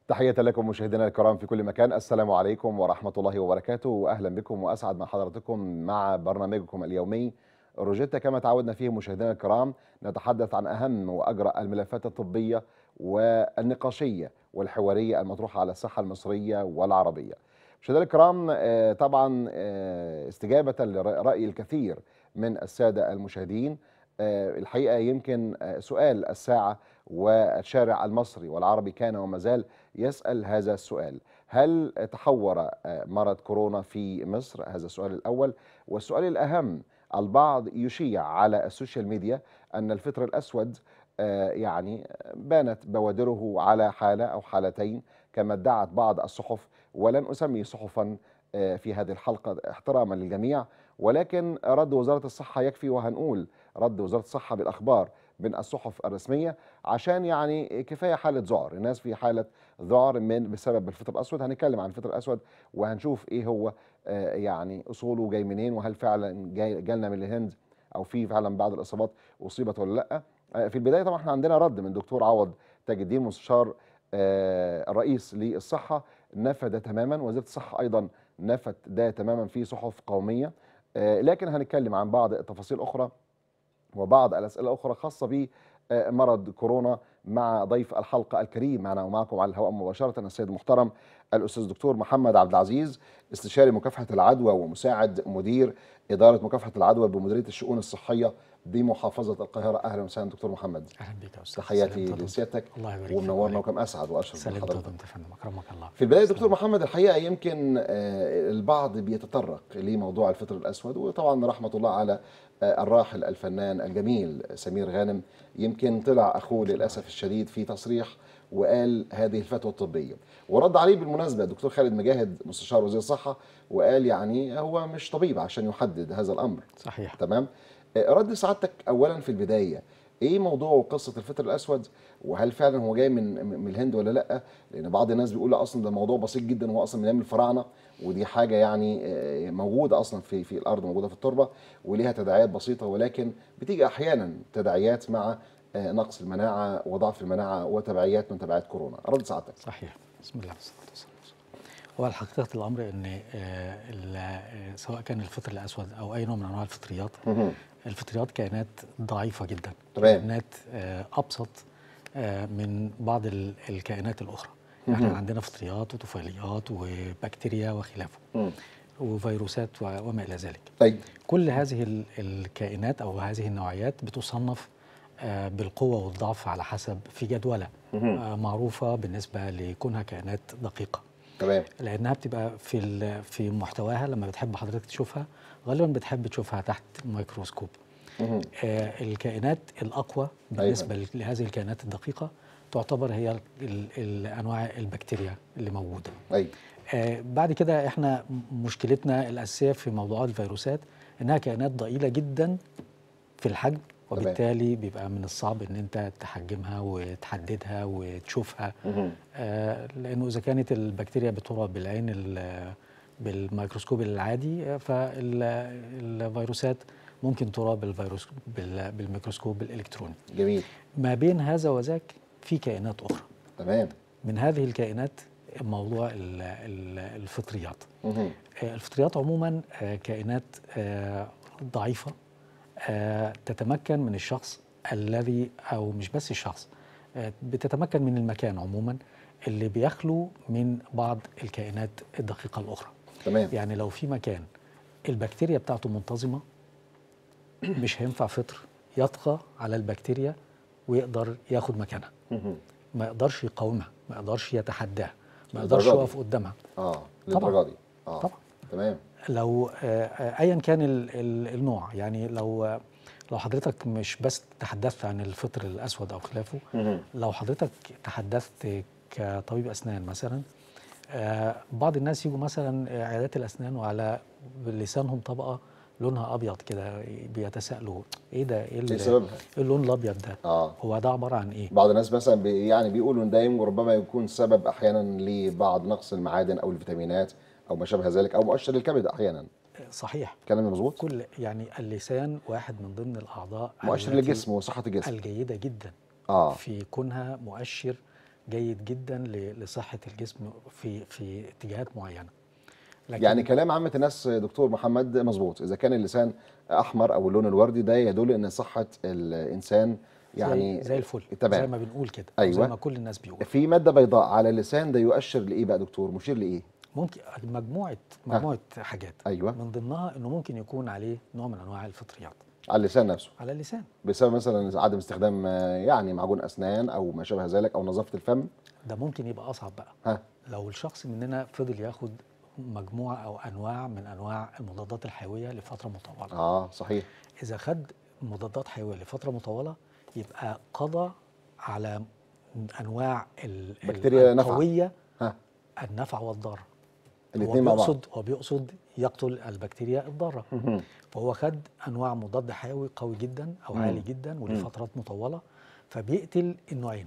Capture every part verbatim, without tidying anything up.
تحية لكم مشاهدينا الكرام في كل مكان. السلام عليكم ورحمة الله وبركاته، وأهلا بكم وأسعد مع حضراتكم مع برنامجكم اليومي روجيتا. كما تعودنا فيه مشاهدينا الكرام نتحدث عن أهم وأجرى الملفات الطبية والنقاشية والحوارية المطروحة على الصحة المصرية والعربية. مشاهدينا الكرام، آه، طبعا آه، استجابة لرأي الكثير من السادة المشاهدين، آه، الحقيقة يمكن آه، سؤال الساعة والشارع المصري والعربي كان وما زال يسأل هذا السؤال: هل تحور مرض كورونا في مصر؟ هذا السؤال الأول. والسؤال الأهم: البعض يشيع على السوشيال ميديا أن الفطر الأسود آه، يعني بانت بوادره على حالة أو حالتين كما ادعت بعض الصحف، ولن أسمي صحفا آه، في هذه الحلقة احتراما للجميع، ولكن رد وزارة الصحة يكفي، وهنقول رد وزارة الصحة بالأخبار من الصحف الرسمية، عشان يعني كفاية حالة ذعر. الناس في حالة ذعر من بسبب الفطر الاسود. هنتكلم عن الفطر الاسود وهنشوف ايه هو آه، يعني اصوله جاي منين، وهل فعلا جاي جالنا من الهند او في فعلا بعض الاصابات اصيبت ولا لا. آه، في البدايه طبعا احنا عندنا رد من دكتور عوض تاج الدين، مستشار آه، الرئيس للصحه، نفى ده تماما. وزاره الصحه ايضا نفت ده تماما في صحف قوميه. آه، لكن هنتكلم عن بعض التفاصيل اخرى وبعض الأسئلة الأخرى خاصة بمرض كورونا مع ضيف الحلقة الكريم معنا ومعكم على الهواء مباشرة، السيد المحترم الأستاذ دكتور محمد عبد العزيز، استشاري مكافحة العدوى ومساعد مدير إدارة مكافحة العدوى بمديرية الشؤون الصحية بمحافظة القاهرة. أهلا وسهلا دكتور محمد. اهلا بك يا استاذ. تحياتي لسيادتك الله يبارك فيك ومنورنا، وكم أسعد وأشرف سلمت بحضرتك. ودمت يا فندم، اكرمك الله. في البداية سلام. دكتور محمد، الحقيقة يمكن آه، البعض بيتطرق لموضوع الفطر الأسود، وطبعا رحمة الله على آه، الراحل الفنان الجميل سمير غانم. يمكن طلع أخوه للأسف الشديد في تصريح وقال هذه الفتوى الطبية، ورد عليه بالمناسبة الدكتور خالد مجاهد مستشار وزير الصحة، وقال يعني هو مش طبيب عشان يحدد هذا الأمر. صحيح. تمام. آه، رد سعادتك أولا في البداية: ايه موضوع وقصه الفطر الاسود؟ وهل فعلا هو جاي من من الهند ولا لا؟ لان بعض الناس بيقول لا، اصلا ده الموضوع بسيط جدا، هو اصلا من ايام الفراعنه، ودي حاجه يعني آه، موجوده اصلا في في الارض، موجوده في التربه، وليها تداعيات بسيطه، ولكن بتيجي احيانا تداعيات مع آه، نقص المناعه وضعف المناعه وتبعيات من تبعات كورونا. رد سعادتك. صحيح. بسم الله والصلاه والسلام. هو حقيقه الامر ان آه، ال- آه، سواء كان الفطر الاسود او اي نوع من انواع الفطريات، مهم. الفطريات كائنات ضعيفه جدا، تمام. كائنات آه، ابسط آه، من بعض ال- الكائنات الاخرى. احنا مهم. عندنا فطريات وطفيليات وبكتيريا وخلافه مم. وفيروسات و- وما الى ذلك. طيب. كل هذه ال- الكائنات أو هذه النوعيات بتصنف آه، بالقوة والضعف على حسب في جدولة مهم. آه، معروفة بالنسبة لكونها كائنات دقيقة، تمام. لأنها بتبقى في ال- في محتواها لما بتحب حضرتك تشوفها غالبا بتحب تشوفها تحت الميكروسكوب. مهم. آه، الكائنات الأقوى بالنسبة أيوة. لهذه الكائنات الدقيقة تعتبر هي ال- ال- الأنواع البكتيريا اللي موجودة. ايوه. آه، بعد كده احنا مشكلتنا الأساسية في موضوعات الفيروسات إنها كائنات ضئيلة جدا في الحجم، وبالتالي بيبقى من الصعب ان انت تحجمها وتحددها وتشوفها. مهم. آه، لانه اذا كانت البكتيريا بترى بالعين ال- بالميكروسكوب العادي، آه، فالفيروسات ممكن ترى بالفيروس بال- بالميكروسكوب الالكتروني. جميل. ما بين هذا وذاك في كائنات اخرى. تمام. من هذه الكائنات موضوع ال- ال- الفطريات. مهم. آه، الفطريات عموما آه، كائنات آه، ضعيفة، آه، تتمكن من الشخص الذي، أو مش بس الشخص، آه، بتتمكن من المكان عموما اللي بيخلو من بعض الكائنات الدقيقة الأخرى. تمام. يعني لو في مكان البكتيريا بتاعته منتظمة، مش هينفع فطر يطغى على البكتيريا ويقدر ياخد مكانها. مهم. ما يقدرش يقاومها، ما يقدرش يتحداها، ما للدرجة يقدرش دي؟ يقف قدامها. اه طبعا. للدرجه دي. اه طبعا. تمام. لو آه، آه، ايا كان ال- ال- النوع، يعني لو آه، لو حضرتك مش بس تحدثت عن الفطر الاسود او خلافه، مهم. لو حضرتك تحدثت كطبيب اسنان مثلا، آه، بعض الناس يجوا مثلا عيادات الاسنان وعلى لسانهم طبقه لونها ابيض كده، بيتساءلوا ايه ده، ايه ايه ال- سببها؟ إيه اللون الابيض ده؟ اه هو ده عباره عن ايه؟ بعض الناس مثلا بي يعني بيقولوا ان ده يمكن ربما يكون سبب احيانا لبعض نقص المعادن او الفيتامينات او ما شابه ذلك، او مؤشر الكبد احيانا. صحيح. كلامي مظبوط؟ كل يعني اللسان واحد من ضمن الاعضاء مؤشر التي للجسم وصحه الجسم. الجيده جدا اه. في كونها مؤشر جيد جدا ل- لصحه الجسم في في اتجاهات معينه. لكن يعني كلام عامة الناس دكتور محمد مظبوط، إذا كان اللسان أحمر أو اللون الوردي ده يدل إن صحة الإنسان زي يعني زي الفل، تمام. زي ما بنقول كده، او زي أيوه. ما كل الناس بيقولوا. في مادة بيضاء على اللسان ده يؤشر لإيه بقى دكتور؟ مشير لإيه؟ ممكن مجموعه ها. مجموعه حاجات، أيوه. من ضمنها انه ممكن يكون عليه نوع من انواع الفطريات على اللسان نفسه على اللسان. بسبب مثلا عدم استخدام آه، يعني معجون أسنان أو ما شابه ذلك أو نظافة الفم. ده ممكن يبقى اصعب بقى ها. لو الشخص مننا فضل ياخد مجموعه او انواع من انواع المضادات الحيويه لفتره مطوله. آه صحيح. اذا خد مضادات حيويه لفتره مطوله يبقى قضى على انواع ال- ال- بكتيريا نافعة. القويه، ها. النفع والضار. هو الاثنين مع بعض. بيقصد هو بيقصد يقتل البكتيريا الضاره. مهم. فهو خد انواع مضاد حيوي قوي جدا او مم. عالي جدا ولفترات مطوله، فبيقتل النوعين،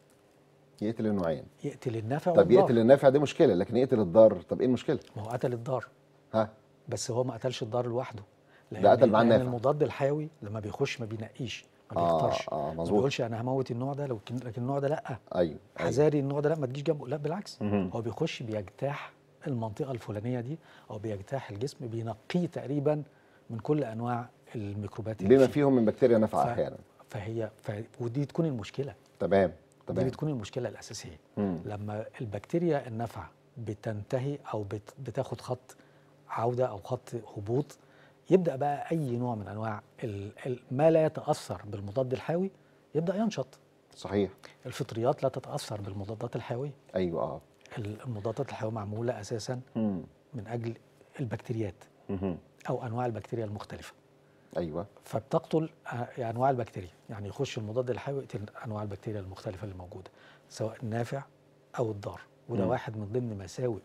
يقتل النوعين. يقتل النفع طب والضار. يقتل النافع دي مشكلة، لكن يقتل الضار طب إيه المشكلة؟ ما هو قتل الضار، ها. بس هو ما قتلش الضار لوحده. لان ده قتل معاه لان النافع. المضاد الحيوي لما بيخش ما بينقيش، ما آه بيختارش، آه ما مظبوط. بيقولش انا هموت النوع ده، لكن لكن النوع ده لا، أيوه أيوه. حذاري النوع ده لا ما تجيش جنبه، لا بالعكس. مهم. هو بيخش بيجتاح المنطقه الفلانيه دي، او بيجتاح الجسم، بينقيه تقريبا من كل انواع الميكروبات اللي بما فيه. فيهم من بكتيريا نافعة ف- أحيانا. فهي ف... ودي تكون المشكله، تمام دي تمام. بتكون المشكله الاساسيه. مم. لما البكتيريا النافعه بتنتهي او بت... بتاخد خط عوده او خط هبوط، يبدا بقى اي نوع من انواع ال... ال... ما لا يتاثر بالمضاد الحيوي يبدا ينشط. صحيح. الفطريات لا تتاثر بالمضادات الحيويه. أيوه أه. المضادات الحيوية معمولة أساسا مم. من أجل البكتيريات مهم. أو أنواع البكتيريا المختلفة، أيوه. فبتقتل آه، أنواع البكتيريا. يعني يخش المضاد الحيوي يقتل أنواع البكتيريا المختلفة اللي موجودة، سواء النافع أو الضار. وده مم. واحد من ضمن مساوئ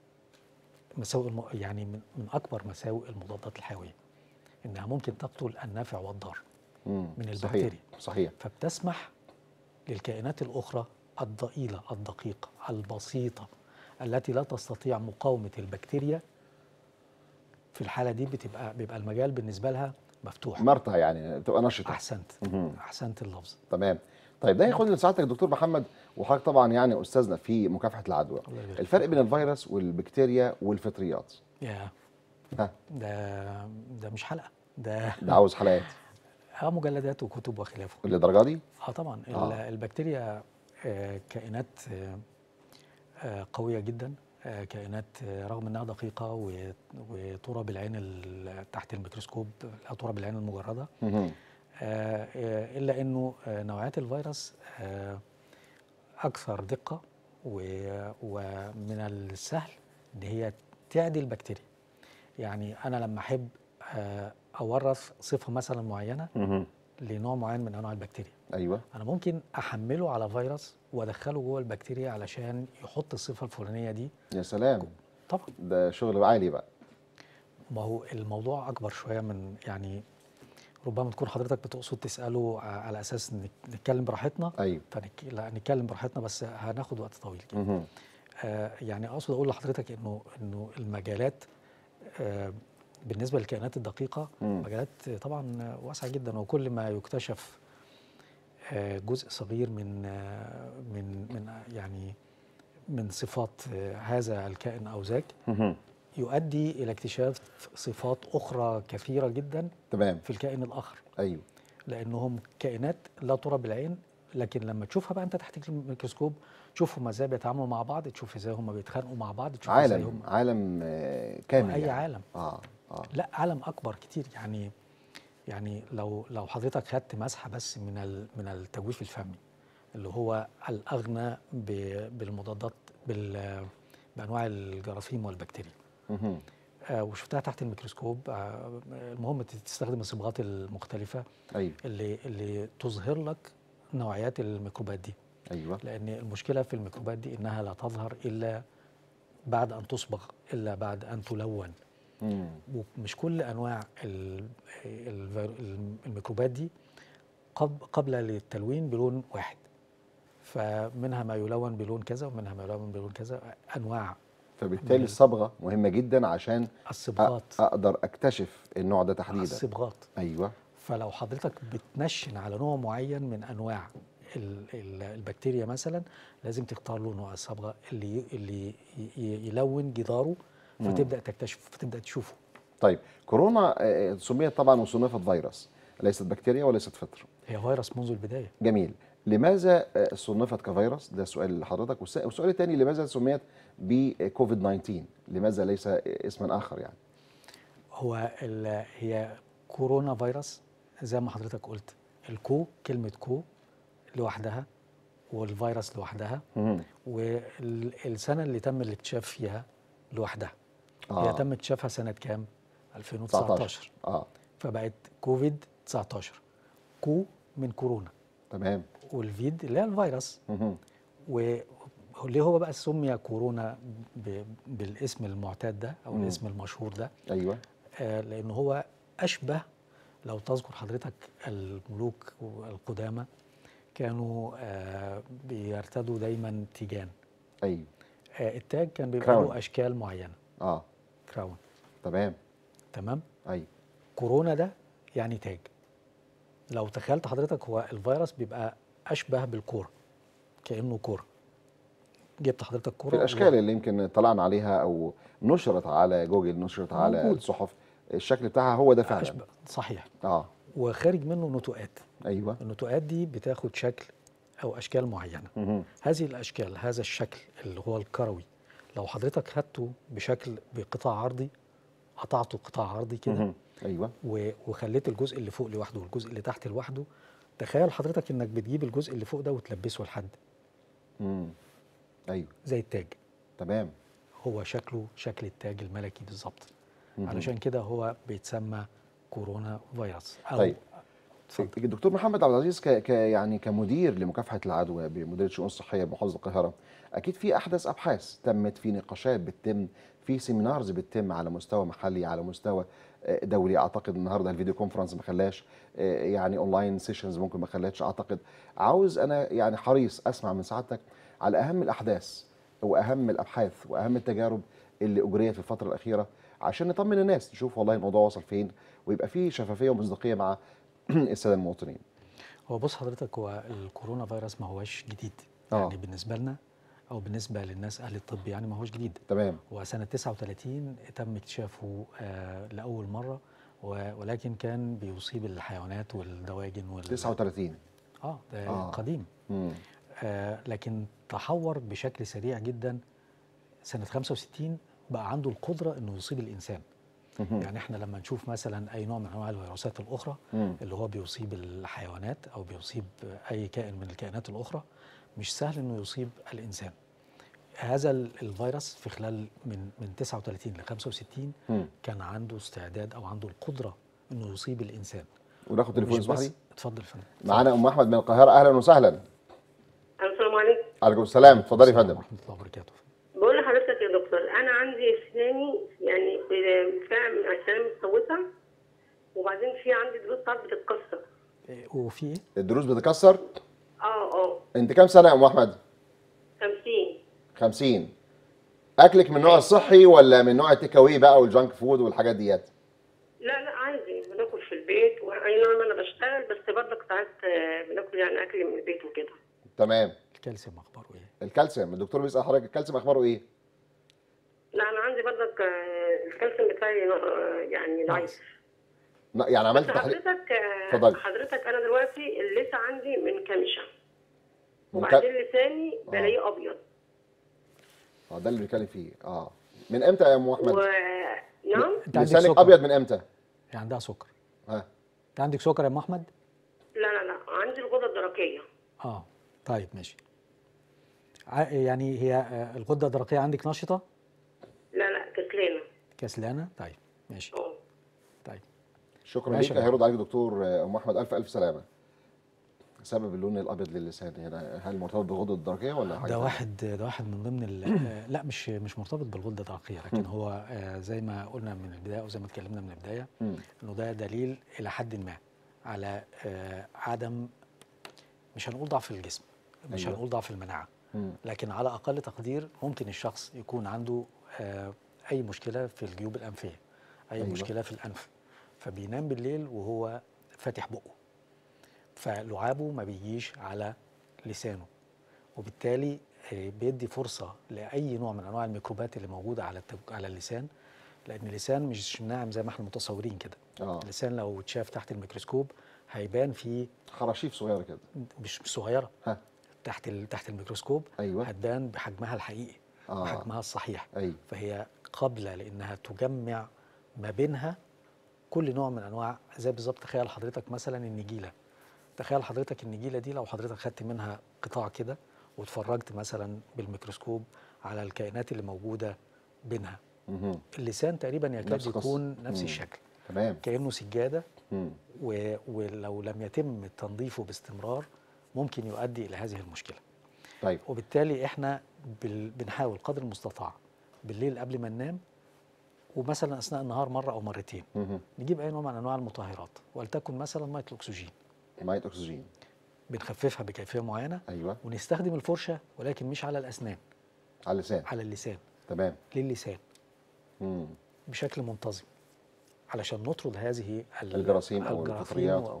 مساوئ الم... يعني من, من أكبر مساوئ المضادات الحيوية، إنها ممكن تقتل النافع والضار مم. من صحيح البكتيريا. صحيح. فبتسمح للكائنات الأخرى الضئيلة الدقيقة البسيطة التي لا تستطيع مقاومة البكتيريا، في الحالة دي بتبقى بيبقى المجال بالنسبة لها مفتوح. مرتها يعني تبقى نشطة. أحسنت، مهم. أحسنت اللفظ. تمام. طيب ده ياخدنا لسعادتك دكتور محمد، وحضرتك طبعا يعني استاذنا في مكافحه العدوى. الله يبارك الفرق فيك. بين الفيروس والبكتيريا والفطريات. يا ها. ده ده مش حلقة، ده ده عاوز حلقات اه مجلدات وكتب وخلافه. للدرجه دي؟ اه طبعا. آه. آه. البكتيريا آه كائنات آه آه قوية جدا، آه كائنات آه رغم انها دقيقة و- وترى بالعين ال- تحت الميكروسكوب، لا ترى بالعين المجردة. مهم. آه، آه، إلا أنه آه، نوعيات الفيروس آه، أكثر دقة، و- ومن السهل أن هي تعدي البكتيريا. يعني أنا لما أحب آه، أورث صفة مثلا معينة مهم. لنوع معين من أنواع البكتيريا، ايوه. أنا ممكن أحمله على فيروس وأدخله جوه البكتيريا علشان يحط الصفة الفلانية دي. يا سلام، طبعا ده شغل عالي بقى. ما هو الموضوع أكبر شوية من يعني، ربما تكون حضرتك بتقصد تسأله ع- على أساس نك- نتكلم براحتنا. ايوه. فنك... لا نتكلم براحتنا بس هناخد وقت طويل كده. مهم. آه يعني اقصد اقول لحضرتك انه انه المجالات آه بالنسبه للكائنات الدقيقه مم. مجالات طبعا واسعه جدا، وكل ما يكتشف آه جزء صغير من آه من من يعني من صفات آه هذا الكائن او ذاك مهم. يؤدي الى اكتشاف صفات اخرى كثيره جدا تمام. في الكائن الاخر، ايوه. لانهم كائنات لا ترى بالعين، لكن لما تشوفها بقى انت تحت الميكروسكوب تشوفهم ازاي بيتعاملوا مع بعض، تشوف ازاي هم بيتخانقوا مع بعض، تشوف ازاي عالم هم عالم آه، كامل اي يعني. عالم. اه اه. لا عالم اكبر كتير. يعني يعني لو لو حضرتك خدت مسحه بس من ال- من التجويف الفمي اللي هو الاغنى ب- بالمضادات بال- بانواع الجراثيم والبكتيريا، مهم. آه، وشفتها تحت الميكروسكوب، آه، المهم تستخدم الصبغات المختلفه ايوه اللي اللي تظهر لك نوعيات الميكروبات دي. ايوه. لأن المشكلة في الميكروبات دي إنها لا تظهر إلا بعد أن تصبغ، إلا بعد أن تلون. مم. ومش كل أنواع ال- ال- الميكروبات دي قب- قابلة للتلوين بلون واحد، فمنها ما يلون بلون كذا ومنها ما يلون بلون كذا، أنواع فبالتالي من الصبغه مهمه جدا عشان أ- الصبغات. اقدر اكتشف النوع ده تحديدا. الصبغات. ايوه. فلو حضرتك بتنشن على نوع معين من أنواع ال- ال- البكتيريا مثلا لازم تختار له نوع الصبغه اللي اللي ي- يلون جداره، فتبدا تكتشف، فتبدا تشوفه. طيب كورونا آه، سميت طبعا وصنفت فيروس، ليست بكتيريا وليست فطر. هي فيروس منذ البدايه. جميل. لماذا آه، صنفت كفيروس؟ ده سؤال لحضرتك. والس- والسؤال الثاني، لماذا سميت بكوفيد تسعة عشر؟ لماذا ليس اسما اخر يعني؟ هو ال- هي كورونا فيروس زي ما حضرتك قلت. الكو، كلمه كو لوحدها، والفيروس لوحدها، مهم. والسنه اللي تم الاكتشاف فيها لوحدها. هي اه تم اكتشافها سنه كام؟ ألفين تسعتاشر. وتسعتاشر. اه فبقت كوفيد تسعتاشر. كو من كورونا، تمام. والفيد اللي هي الفيروس. مهم. وليه هو بقى سمي كورونا ب- بالاسم المعتاد ده او مم. الاسم المشهور ده؟ ايوه. آه لان هو اشبه، لو تذكر حضرتك الملوك القدامى كانوا آه بيرتدوا دايما تيجان. ايوه. آه التاج كان بيبقى كراون. له اشكال معينه. اه كراون. تمام. تمام. ايوه. كورونا ده يعني تاج. لو تخيلت حضرتك، هو الفيروس بيبقى اشبه بالكوره، كانه كوره. جبت حضرتك في كوره الاشكال اللي يمكن طلعنا عليها او نشرت على جوجل، نشرت على موجود. الصحف، الشكل بتاعها هو ده فعلا. اشبه صحيح. اه وخارج منه نتوءات. ايوه. النتوءات دي بتاخد شكل او اشكال معينه. مهم. هذه الاشكال، هذا الشكل اللي هو الكروي، لو حضرتك خدته بشكل بقطاع عرضي، قطعته قطاع عرضي كده، مهم. ايوه. و- وخليت الجزء اللي فوق لوحده والجزء اللي تحت لوحده، تخيل حضرتك انك بتجيب الجزء اللي فوق ده وتلبسه لحد مم. ايوه. زي التاج. تمام. هو شكله شكل التاج الملكي بالظبط. مهم. علشان كده هو بيتسمى كورونا فيروس. او طيب اتفضل. الدكتور محمد عبد العزيز، ك... ك... يعني كمدير لمكافحه العدوى بمديريه الشؤون الصحيه بمحافظه القاهره، اكيد في احدث ابحاث تمت، في نقاشات بتتم، في سيمينارز بتتم على مستوى محلي، على مستوى آه، دولي. اعتقد النهارده الفيديو كونفرنس ما خلاش، آه، يعني اونلاين سيشنز ممكن ما خلاتش. اعتقد عاوز انا يعني حريص اسمع من سعادتك على اهم الاحداث واهم الابحاث واهم التجارب اللي اجريت في الفتره الاخيره، عشان نطمن الناس، نشوف والله الموضوع وصل فين، ويبقى فيه شفافيه ومصداقيه مع الساده المواطنين. هو بص حضرتك، هو الكورونا فيروس ما هوش جديد. آه. يعني بالنسبه لنا او بالنسبه للناس اهل الطب يعني ما هوش جديد. تمام. هو سنه تسعة وثلاثين تم اكتشافه آه لاول مره، و- ولكن كان بيصيب الحيوانات والدواجن وال تسعة وثلاثين. اه ده آه. قديم. مم. آه لكن تحور بشكل سريع جدا. سنه خمسة وستين بقى عنده القدره انه يصيب الانسان. مهم. يعني احنا لما نشوف مثلا اي نوع من انواع الفيروسات الاخرى مم. اللي هو بيصيب الحيوانات او بيصيب اي كائن من الكائنات الاخرى، مش سهل انه يصيب الانسان. هذا ال- الفيروس في خلال من من تسعة وثلاثين ل خمسة وستين مم. كان عنده استعداد او عنده القدره انه يصيب الانسان. وناخد تليفون، ومش اسمح بس- لي. اتفضل يا فندم. معانا ام احمد من القاهره، اهلا وسهلا. السلام عليكم. عليكم السلام، اتفضلي يا السلام فندم. ورحمه الله وبركاته. بقول لحضرتك يا دكتور، انا عندي اسناني يعني فعلا اسناني متسوسه، وبعدين في عندي ضروس ساعات بتتكسر. إيه، وفي ايه؟ الدروس بتكسر. اه اه انت كام سنه يا ام احمد؟ خمسين. خمسين. اكلك من النوع الصحي ولا من نوع التيك اواي بقى والجانك فود والحاجات ديت؟ لا لا عادي بناكل في البيت، واي نعم انا بشتغل بس برضك ساعات آه، بناكل يعني اكل من البيت وكده. تمام. الكالسيوم اخباره ايه؟ الكالسيوم، الدكتور بيسال حضرتك الكالسيوم اخباره ايه؟ لا انا عندي برضك آه، الكالسيوم بتاعي آه، يعني ضعيف. ن- يعني بس عملت تحليل؟ حضرتك آه، اتفضلي. حضرتك انا دلوقتي اللثه عندي منكمشه، من وبعدين كا- لساني آه. بلاقيه ابيض. اه ده اللي بنتكلم فيه. اه من امتى يا ام احمد؟ و... نعم. انت عندك لسانك سكر؟ ابيض من امتى؟ يعني عندها سكر. ها. انت عندك سكر يا ام احمد؟ لا لا لا عندي الغدة الدرقية. اه طيب ماشي. ع- يعني هي آه، الغده الدرقيه عندك نشطه؟ لا لا كسلانة. كسلانه؟ طيب ماشي. اه طيب شكرا ماشي ليك، يا هيرد عليك دكتور آه، ام احمد. الف الف سلامه. سبب اللون الابيض للسان هنا هل مرتبط بالغده الدرقيه ولا حاجه ده تانية؟ واحد ده واحد من ضمن ال- آه، لا مش مش مرتبط بالغده الدرقيه، لكن هو آه، زي ما قلنا من البدايه او زي ما اتكلمنا من البدايه، مم. انه ده دليل الى حد ما على آه، عدم، مش هنقول ضعف الجسم، مش أيوة. هنقول ضعف المناعه، مم. لكن على اقل تقدير ممكن الشخص يكون عنده آه، اي مشكله في الجيوب الانفيه، اي أيوة. مشكله في الانف، فبينام بالليل وهو فاتح بقه، فلعابه ما بيجيش على لسانه، وبالتالي آه، بيدي فرصه لاي نوع من انواع الميكروبات اللي موجوده على التب- على اللسان، لان اللسان مش ناعم زي ما احنا متصورين كده. اه اللسان لو اتشاف تحت الميكروسكوب هيبان فيه، خراشيف صغيره كده. مش مش صغيره، ها. تحت ال- تحت الميكروسكوب ايوه. هتبان بحجمها الحقيقي اه وحجمها الصحيح. ايوه. فهي قابله لانها تجمع ما بينها كل نوع من انواع، زي بالظبط تخيل حضرتك مثلا النجيله. تخيل حضرتك النجيله دي لو حضرتك خدت منها قطاع كده واتفرجت مثلا بالميكروسكوب على الكائنات اللي موجوده بينها، مهم. اللسان تقريبا يكاد نفس القصة. يكون نفس مم. الشكل، تمام. كانه سجاده، مم. و- ولو لم يتم تنظيفه باستمرار ممكن يؤدي الى هذه المشكله. طيب. وبالتالي احنا بال- بنحاول قدر المستطاع بالليل قبل ما ننام، ومثلا اثناء النهار مره او مرتين، مهم. نجيب اي نوع من انواع المطهرات، ولتكن مثلا ميه الاكسجين، ميه اكسجين. بنخففها بكيفيه معينه، ايوه. ونستخدم الفرشه ولكن مش على الاسنان، على اللسان. على اللسان، تمام. للسان مم. بشكل منتظم، علشان نطرد هذه ال- الجراثيم او الجراثيم الفطريات و- او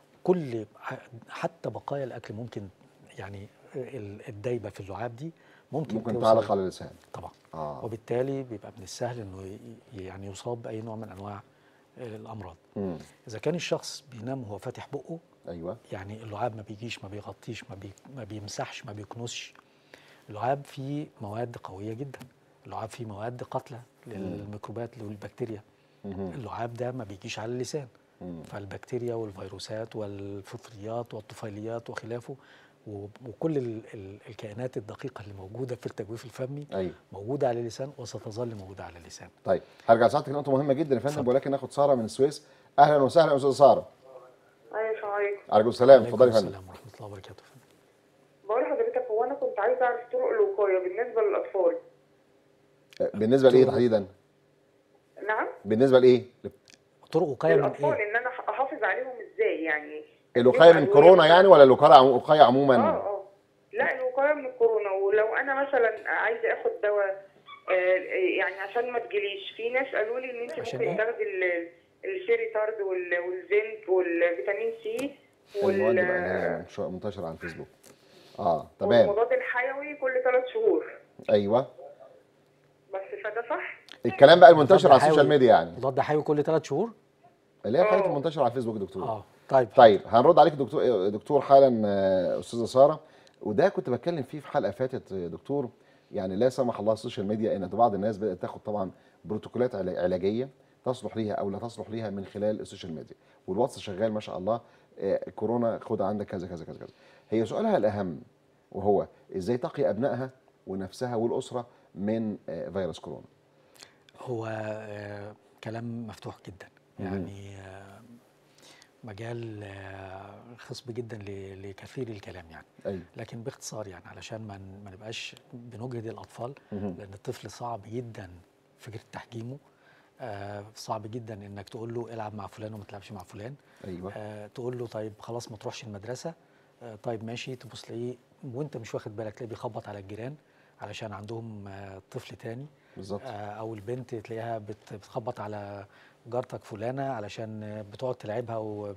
كل حتى بقايا الاكل ممكن، يعني ال- الدايبه في اللعاب دي ممكن ممكن توصل تعلق على اللسان. طبعا. اه. وبالتالي بيبقى من السهل انه ي- يعني يصاب باي نوع من انواع الامراض. مم. اذا كان الشخص بينام وهو فاتح بقه، ايوه. يعني اللعاب ما بيجيش، ما بيغطيش، ما, بي ما بيمسحش، ما بيكنسش. اللعاب فيه مواد قويه جدا، اللعاب فيه مواد قاتله للميكروبات والبكتيريا. مهم. اللعاب ده ما بيجيش على اللسان، مم. فالبكتيريا والفيروسات والفطريات والطفيليات وخلافه و- وكل ال ال الكائنات الدقيقه اللي موجوده في التجويف الفمي ايوه. موجوده على اللسان وستظل موجوده على اللسان. طيب هرجع لساعتك نقطه مهمه جدا يا فندم، اتفضل. ولكن ناخد ساره من السويس. اهلا وسهلا يا استاذه ساره. ايوه السلام عليكم. عليكم السلام، عليكم اتفضلي يا فندم. السلام ورحمه الله وبركاته. بقول لحضرتك، هو انا كنت عايزه اعرف طرق الوقايه بالنسبه للاطفال. بالنسبه لايه طرق- تحديدا؟ نعم. بالنسبه لايه؟ طرق وقايه من للاطفال ايه؟ ان انا احافظ عليهم ازاي يعني؟ الوقايه من كورونا يعني ولا الوقايه عمو- الوقايه اه عموما؟ اه لا، الوقايه من الكورونا. ولو انا مثلا عايزه اخد دواء آه يعني عشان ما تجيليش، في ناس قالوا لي ان انت عشان ممكن إيه؟ تاخدي ال- الفيريتارد وال- والزنك والفيتامين سي المواد بقى اللي هي وال- منش- منتشره على الفيسبوك. اه تمام. والمضاد الحيوي كل ثلاث شهور ايوه. بس. فده صح؟ الكلام بقى المنتشر مضاد على السوشيال حيوي- ميديا يعني، مضاد حيوي كل ثلاث شهور. اللي هي الحاجات آه. المنتشره على الفيسبوك يا دكتور. اه طيب. طيب هنرد عليك دكتور دكتور حالا آه، استاذه ساره. وده كنت بتكلم فيه في حلقه فاتت يا دكتور، يعني لا سمح الله السوشيال ميديا ان بعض الناس بدات تاخد طبعا بروتوكولات علا- علاجيه تصلح ليها او لا تصلح ليها من خلال السوشيال ميديا، والواتس شغال ما شاء الله. آه، كورونا خد عندك كذا كذا كذا كذا. هي سؤالها الاهم وهو ازاي تقي ابنائها ونفسها والاسره من آه، فيروس كورونا؟ هو آه كلام مفتوح جدا، يعني آه مجال آه خصب جدا ل- لكثير الكلام يعني. ايوه. لكن باختصار يعني علشان ما ن- ما نبقاش بنجهد الاطفال، مهم. لان الطفل صعب جدا فكره تحجيمه. آه صعب جدا انك تقول له العب مع فلان وما تلعبش مع فلان. ايوه. آه تقول له طيب خلاص ما تروحش المدرسه، آه طيب ماشي، تبص تلاقيه وانت مش واخد بالك تلاقيه بيخبط على الجيران علشان عندهم آه طفل تاني. بالظبط. آه او البنت تلاقيها بت- بتخبط على جارتك فلانه علشان آه، بتقعد تلعبها، و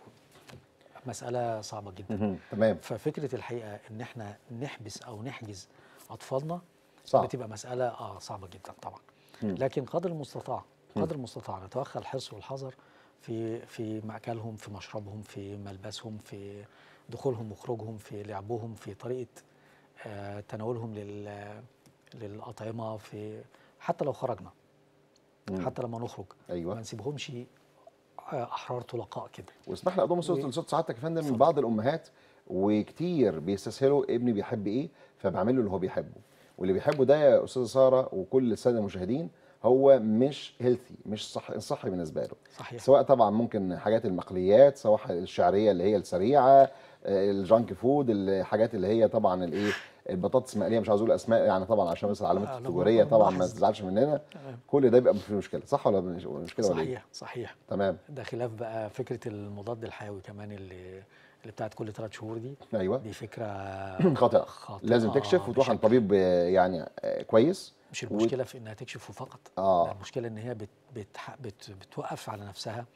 مساله صعبه جدا. مهم. تمام. ففكره الحقيقه ان احنا نحبس او نحجز اطفالنا صعب. بتبقى مساله اه صعبه جدا طبعا. مم. لكن قدر المستطاع قدر المستطاع نتوخى الحرص والحذر في في مأكلهم، في مشربهم، في ملبسهم، في دخولهم وخروجهم، في لعبهم، في طريقه آه تناولهم لل للأطعمة، في حتى لو خرجنا، مم. حتى لما نخرج ايوه. ما نسيبهمش آه، احرار طلقاء كده. واسمح لي اضم صوت و- صوت سعادتك يا فندم من اتفضل. بعض الامهات، وكتير بيستسهلوا ابني بيحب ايه فبعمل له اللي هو بيحبه، واللي بيحبه ده يا استاذه ساره وكل الساده المشاهدين هو مش هيلثي، مش صح صحي بالنسبه له. صحيح. سواء طبعا ممكن حاجات المقليات، سواء الشعريه اللي هي السريعه، آه، الجانك فود، الحاجات اللي هي طبعا الايه البطاطس المقليه، مش عاوز اقول اسماء يعني طبعا عشان بس العلامات آه، أنا التجاريه طبعا ما بلاحظ. تزعلش مننا. تمام. كل ده بيبقى في مشكله، صح ولا مش مشكله ولا ايه؟ صحيح صحيح. تمام. ده خلاف بقى فكره المضاد الحيوي كمان اللي اللي بتاعت كل ثلاث شهور دي. ايوه. دي فكره خاطئه. خاطئه لازم تكشف وتروح عند بشكل. طبيب آه، يعني آه، كويس. مش المشكله في انها تكشف فقط، آه. ده المشكله ان هي بت بت بت بتوقف على نفسها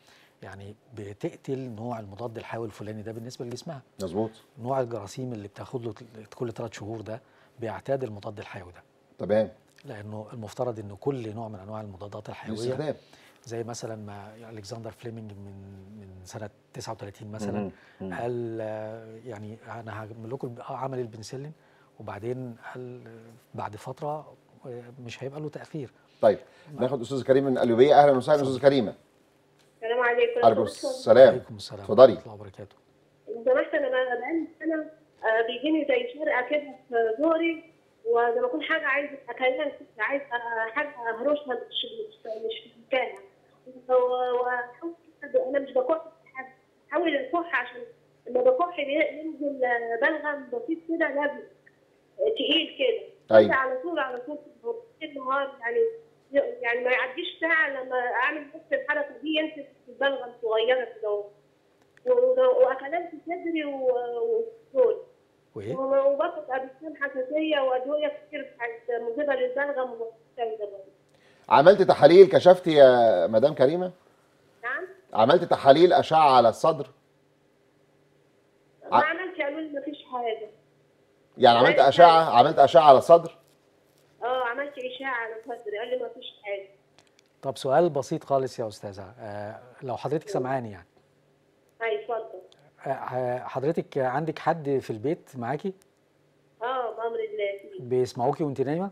يعني بتقتل نوع المضاد الحيوي الفلاني ده بالنسبه لجسمها. مظبوط. نوع الجراثيم اللي بتاخد له كل ثلاث شهور ده بيعتاد المضاد الحيوي ده، تمام. لانه المفترض انه كل نوع من انواع المضادات الحيويه الاستخدام. زي مثلا ما الكسندر فليمنج من من سنه تسعة وثلاثين مثلا مم. مم. قال آه، يعني انا هعمل لكم آه، عمل البنسلين، وبعدين قال آه، بعد فتره آه، مش هيبقى له تاثير. طيب ناخد استاذه كريمه من القليوبيه. اهلا وسهلا استاذه كريمه. السلام عليكم. عليكم السلام. عليكم السلام اتفضلي. ورحمه الله وبركاته. لو سمحت انا بقالي سنه آه، بيجيني زي شرقه كده في ظهري، ولما اكون حاجه عايزه اكلها عايزه حاجه اهرشها مش مش مش في مكانها، واحاول انا مش بكح حاجه، احاول الكح عشان لما بكح ينزل بلغم بسيط كده لازم تقيل كده. أيوة. على طول على طول النهار يعني يعني ما يعديش ساعه لما اعمل نفس الحركه دي ينزل بلغم صغيره كده، واكلات في صدري وصول، وايه؟ وباخد ادويه حساسيه وادويه كتير بتاعت مذيبه للبلغم ومستنده برضه. عملت تحاليل، كشفتي يا مدام كريمه؟ نعم؟ عملت تحاليل اشعه على الصدر؟ ما عملتش، قالوا لي مفيش حاجه. يعني عملت اشعه عملت اشعه على الصدر؟ اه عملت اشعه على صدري، قال لي مفيش حاجه. طب سؤال بسيط خالص يا استاذه، آه لو حضرتك سامعاني يعني. اي اتفضل. آه حضرتك عندك حد في البيت معاكي؟ اه بامر الله. بيسمعوكي وانت نايمه؟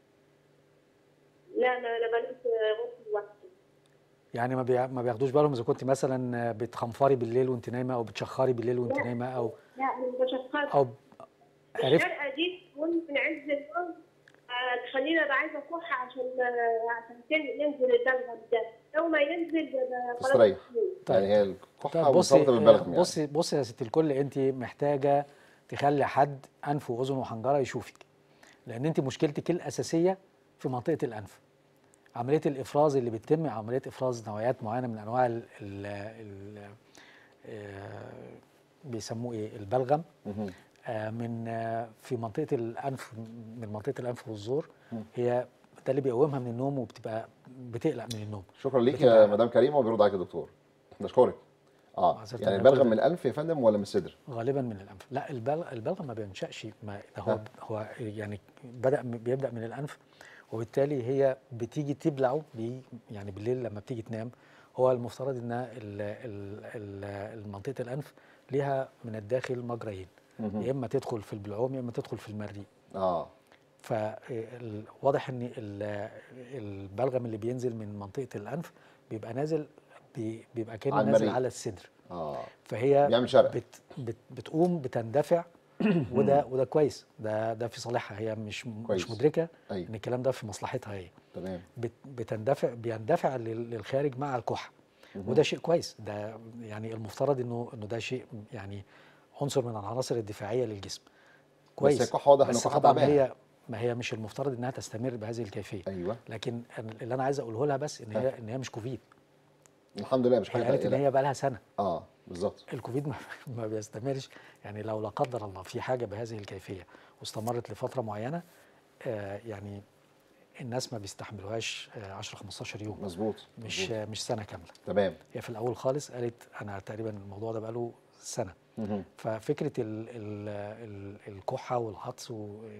لا ما انا بنام في غرفه لوحدي. يعني ما بي... ما بياخدوش بالهم اذا كنت مثلا بتخنفري بالليل وانت نايمه، او بتشخري بالليل وانت نايمه، او لا انا بشخر. او عرفت؟ الشرقه دي تكون من عز النوم تخليني ابقى عايزه اكح عشان عشان ينزل البلغم ده، لو ما ينزل خلاص. تستريح. طيب. يعني هي الكحه طيب بصي مرتبطه بالبلغم يعني. بصي بصي يا ست الكل، انت محتاجه تخلي حد انف واذن وحنجره يشوفك، لان انت مشكلتك الاساسيه في منطقه الانف. عمليه الافراز اللي بتتم، عمليه افراز نوعيات معينه من انواع ال ال ال بيسموه ايه، البلغم، آه من آه في منطقه الانف، من منطقه الانف والزور، هي ده اللي بيقومها من النوم وبتبقى بتقلق من النوم. شكرا ليك يا مدام كريمه، وبيرد عليك الدكتور. بشكرك. اه يعني البلغم من الانف يا فندم ولا من الصدر؟ غالبا من الانف. لا البلغم البلغم ما بينشأش، ما ده هو هو يعني بدا بيبدا من الانف، وبالتالي هي بتيجي تبلعه بي يعني بالليل لما بتيجي تنام. هو المفترض ان منطقه الانف ليها من الداخل مجريين، يا اما تدخل في البلعوم يا اما تدخل في المريء. اه فواضح ان البلغم اللي بينزل من منطقه الانف بيبقى نازل، بيبقى كانه نازل على الصدر. اه فهي بيعمل شرق. بت بت بتقوم بتندفع وده وده كويس، ده ده في صالحها، هي مش كويس. مش مدركه أي. ان الكلام ده في مصلحتها هي. تمام. بت بتندفع بيندفع للخارج مع الكحه، وده شيء كويس. ده يعني المفترض انه انه ده شيء يعني عنصر من العناصر الدفاعيه للجسم كويس. بس الكحه واضح بس انه كحه طبعا هي ما هي مش المفترض انها تستمر بهذه الكيفيه. ايوه. لكن اللي انا عايز اقوله لها بس ان هي ان هي مش كوفيد. الحمد لله مش حاجه. هي قالت ان هي بقى لها سنه. اه بالظبط. الكوفيد ما, ما بيستمرش، يعني لو لا قدر الله في حاجه بهذه الكيفيه واستمرت لفتره معينه، آه يعني الناس ما بيستحملوهاش آه عشرة خمستاشر يوم. مظبوط. مش مزبوط. آه مش سنه كامله. تمام. هي في الاول خالص قالت انا تقريبا الموضوع ده بقاله سنه. مه. ففكره ال ال ال الكحه والعطس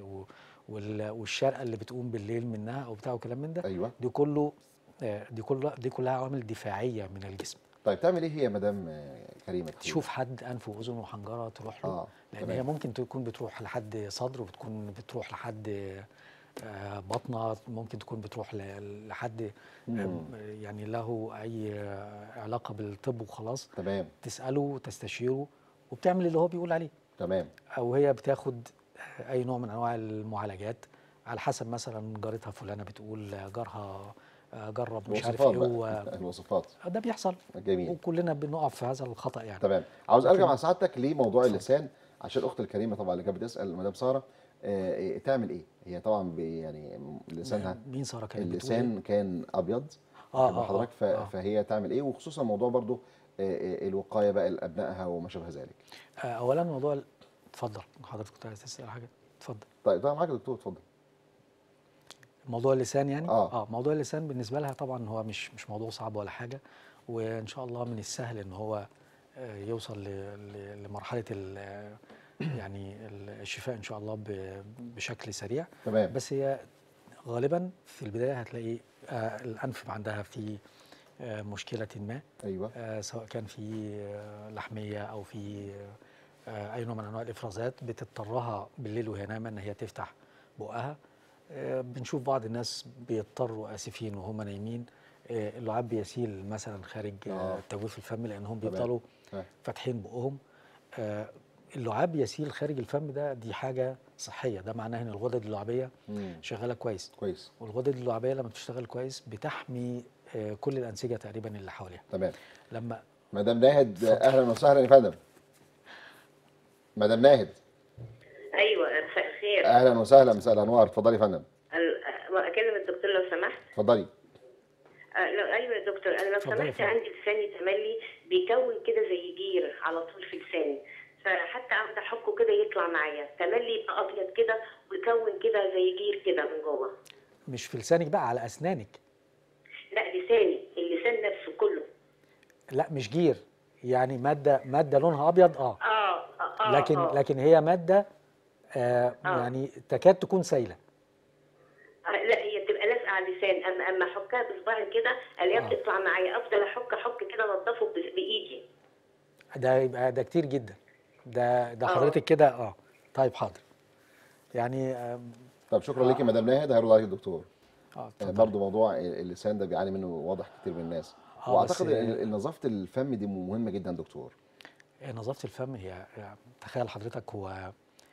والشرقه اللي بتقوم بالليل منها او بتاع وكلام من ده، ايوه دي كله آه دي كلها دي كلها عوامل دفاعيه من الجسم. طيب تعمل ايه هي يا مدام كريمه؟ تشوف حد انف واذن وحنجره تروح له. آه. لان تمام. هي ممكن تكون بتروح لحد صدر، وبتكون بتروح لحد آه بطنه، ممكن تكون بتروح لحد آه يعني له اي علاقه بالطب وخلاص. تمام. تساله وتستشيره وبتعمل اللي هو بيقول عليه. تمام. او هي بتاخد اي نوع من انواع المعالجات على حسب، مثلا جارتها فلانه بتقول جارها جرب مش عارف ايه و... الوصفات ده بيحصل. جميل. وكلنا بنقع في هذا الخطا يعني. تمام. عاوز ارجع مع سعادتك لموضوع اللسان، عشان الاخت الكريمه طبعا اللي كانت بتسال مدام ساره آه تعمل ايه. هي طبعا يعني لسانها، مين ساره كانت اللسان إيه؟ كان ابيض اه حضرتك ف... آه. فهي تعمل ايه، وخصوصا موضوع برضو آه الوقايه بقى لابنائها وما شابه ذلك. آه اولا موضوع، اتفضل حضرتك كنت عايز تسال حاجه، اتفضل. طيب طبعا معاك يا دكتور، اتفضل. موضوع اللسان يعني اه, آه موضوع اللسان بالنسبه لها طبعا هو مش مش موضوع صعب ولا حاجه، وان شاء الله من السهل ان هو آه، يوصل ل- ل- لمرحله ال- يعني الشفاء ان شاء الله ب- بشكل سريع. تمام. بس هي غالبا في البدايه هتلاقي آه، الانف عندها في آه، مشكله ما، ايوه. آه، سواء كان في آه، لحميه او في آه، اي نوع من انواع الافرازات بتضطرها بالليل وهي نايمه ان هي تفتح بقها. آه، بنشوف بعض الناس بيضطروا اسفين وهم نايمين آه، اللعاب بيسيل مثلا خارج آه. آه، تجويف الفم لانهم تمام. بيفضلوا آه. فاتحين بقهم. آه، اللعاب يسيل خارج الفم ده دي حاجه صحيه، ده معناه ان الغدد اللعابيه مم. شغاله كويس، كويس. والغدد اللعابيه لما بتشتغل كويس بتحمي آه، كل الانسجه تقريبا اللي حواليها. تمام. لما مدام ناهد، اتفضل. اهلا وسهلا يا فندم. مدام ناهد، ايوه مساء الخير. اهلا وسهلا، مساء الانوار، اتفضلي يا فندم. ال- آه، اكلم الدكتور لو سمحت. اتفضلي. آه، لو ايوه يا دكتور، انا لو اتفضلي يا سمحت فندم. عندي لساني تملي بيكون كده زي جير على طول في لساني، فحتى اقعد احكه كده يطلع معايا تملي يبقى ابيض كده ويكون كده زي جير كده من جوه. مش في لسانك بقى، على اسنانك. لا لساني، اللسان نفسه كله. لا مش جير، يعني ماده ماده لونها ابيض اه اه اه اه لكن آه. لكن هي ماده آه آه. يعني تكاد تكون سايله. آه، لا هي بتبقى لازقه على اللسان، اما اما احكها بصباعي كده الاقيها آه. بتطلع معايا، افضل احك احك كده انضفه ب- بايدي. ده يبقى ده كتير جدا. ده ده آه. حضرتك كده اه طيب حاضر. يعني اه طب شكرا ليك يا مدام ناهد، هيرد عليك الدكتور. آه، آه، اتفضل. برضو موضوع اللسان ده بيعاني منه واضح كتير من الناس، آه، واعتقد بس- ان إن نظافه الفم دي مهمه جدا دكتور. آه، نظافه الفم هي آه، تخيل حضرتك هو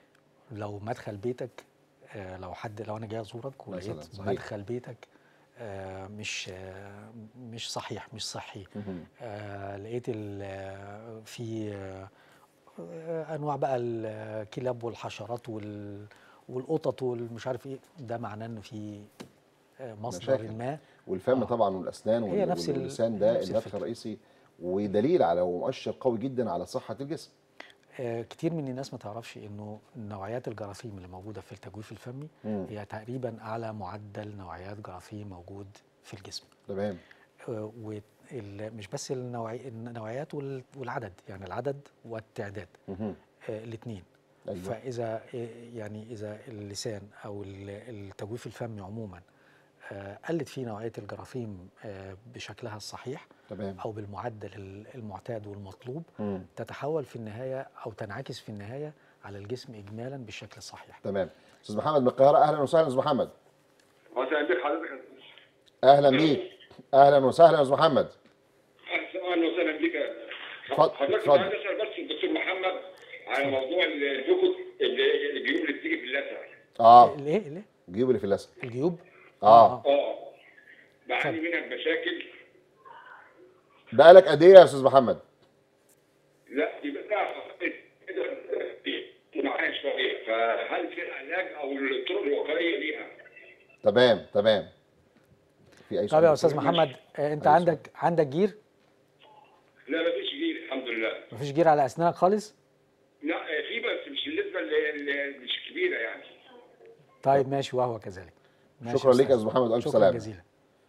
لو مدخل بيتك، آه، لو حد لو انا جاي ازورك مثلاً، ولقيت صحيح. مدخل بيتك آه، مش آه، مش صحيح مش صحي، مهم. آه، لقيت ال- آه، في آه، آه، انواع بقى الكلاب والحشرات وال والقطط والمش عارف ايه، ده معناه ان في آه، مصدر مشاكل. ما. والفم آه. طبعا والاسنان هي وال- نفس ال- واللسان ده نفس المدخل الفكرة. الرئيسي ودليل على ومؤشر قوي جدا على صحه الجسم. آه، كتير من الناس ما تعرفش انه نوعيات الجراثيم اللي موجوده في التجويف الفمي مم. هي تقريبا اعلى معدل نوعيات جراثيم موجود في الجسم. تمام. آه، وال- مش بس النوعي النوعيات وال- والعدد، يعني العدد والتعداد مهم. الاثنين. ايوه. فاذا آه، يعني اذا اللسان او ال- التجويف الفمي عموما آه، قلت فيه نوعيه الجراثيم آه، بشكلها الصحيح تمام. او بالمعدل ال- المعتاد والمطلوب، مم. تتحول في النهايه او تنعكس في النهايه على الجسم اجمالا بالشكل الصحيح. تمام. استاذ محمد من القاهره، اهلا وسهلا استاذ محمد. مساء الخير حضرتك. اهلا بيك. اهلا وسهلا يا استاذ محمد. اهلا وسهلا بك. اتفضل، حضرتك اتفضل. عايز اسال بس الدكتور محمد على موضوع الجهد اللي الجيوب اللي بتيجي في اللثه. اه الايه الايه جيوب اللي في اللثه. الجيوب. اه اه بعاني منها بمشاكل. بقالك قد ايه يا استاذ محمد؟ لا يبقى كده معايا شويه، فهل في علاج او الطرق الوقائيه ليها؟ تمام تمام. في اي طب يا سؤال؟ استاذ محمد آه، انت أي عندك عندك جير؟ لا مفيش جيل الحمد لله. مفيش جير على اسنانك خالص؟ لا في بس مش النسبه اللي اللي مش كبيره يعني. طيب ماشي، وهو كذلك. ماشي شكرا ليك يا أستاذ. استاذ محمد، الف شكرا سلامه. جزيلا.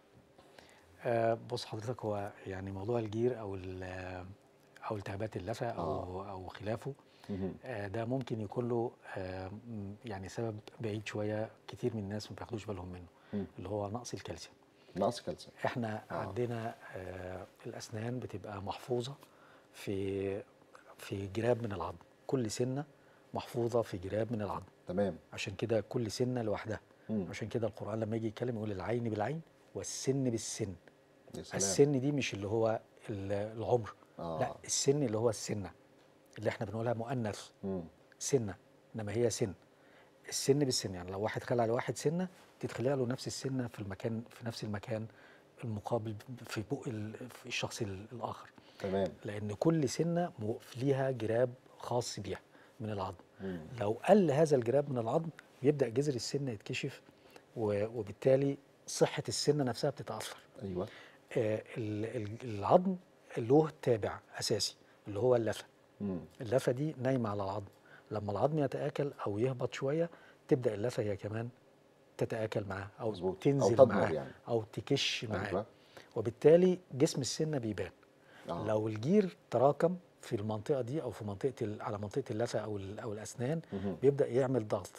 آه بص حضرتك، هو يعني موضوع الجير او ال- او التهابات اللثه او او خلافه، مهم. آه ده ممكن يكون له آه م- يعني سبب بعيد شويه، كتير من الناس ما بياخدوش بالهم منه، مم. اللي هو نقص الكالسيوم. نقص كالسيوم. احنا آه. عندنا آه الاسنان بتبقى محفوظه في في جراب من العظم، كل سنه محفوظه في جراب من العظم، تمام. عشان كده كل سنه لوحدها. مم. عشان كده القرآن لما يجي يتكلم يقول العين بالعين والسن بالسن. يا سلام. السن دي مش اللي هو ال- العمر، آه. لا السن اللي هو السنة اللي احنا بنقولها مؤنث مم. سنة، انما هي سن. السن بالسن، يعني لو واحد خلع لواحد سنة تتخلع له نفس السنة في المكان في نفس المكان المقابل في بق ال- في الشخص ال- الآخر، تمام. لأن كل سنة م- ليها جراب خاص بيها من العظم. مم. لو قل هذا الجراب من العظم بيبدأ جذر السنة يتكشف، و- وبالتالي صحة السنة نفسها بتتأثر. ايوه. آه، ال- ال- العظم له تابع أساسي اللي هو اللثة. مم. اللثة دي نايمة على العظم، لما العظم يتآكل أو يهبط شوية تبدأ اللثة هي كمان تتآكل معاه أو مظبوط. أو تنزل تضمر معاه يعني. أو تكش معاه، أيوة. وبالتالي جسم السنة بيبان. آه. لو الجير تراكم في المنطقه دي او في منطقه ال- على منطقه اللثه او ال- او الاسنان، مهم. بيبدا يعمل ضغط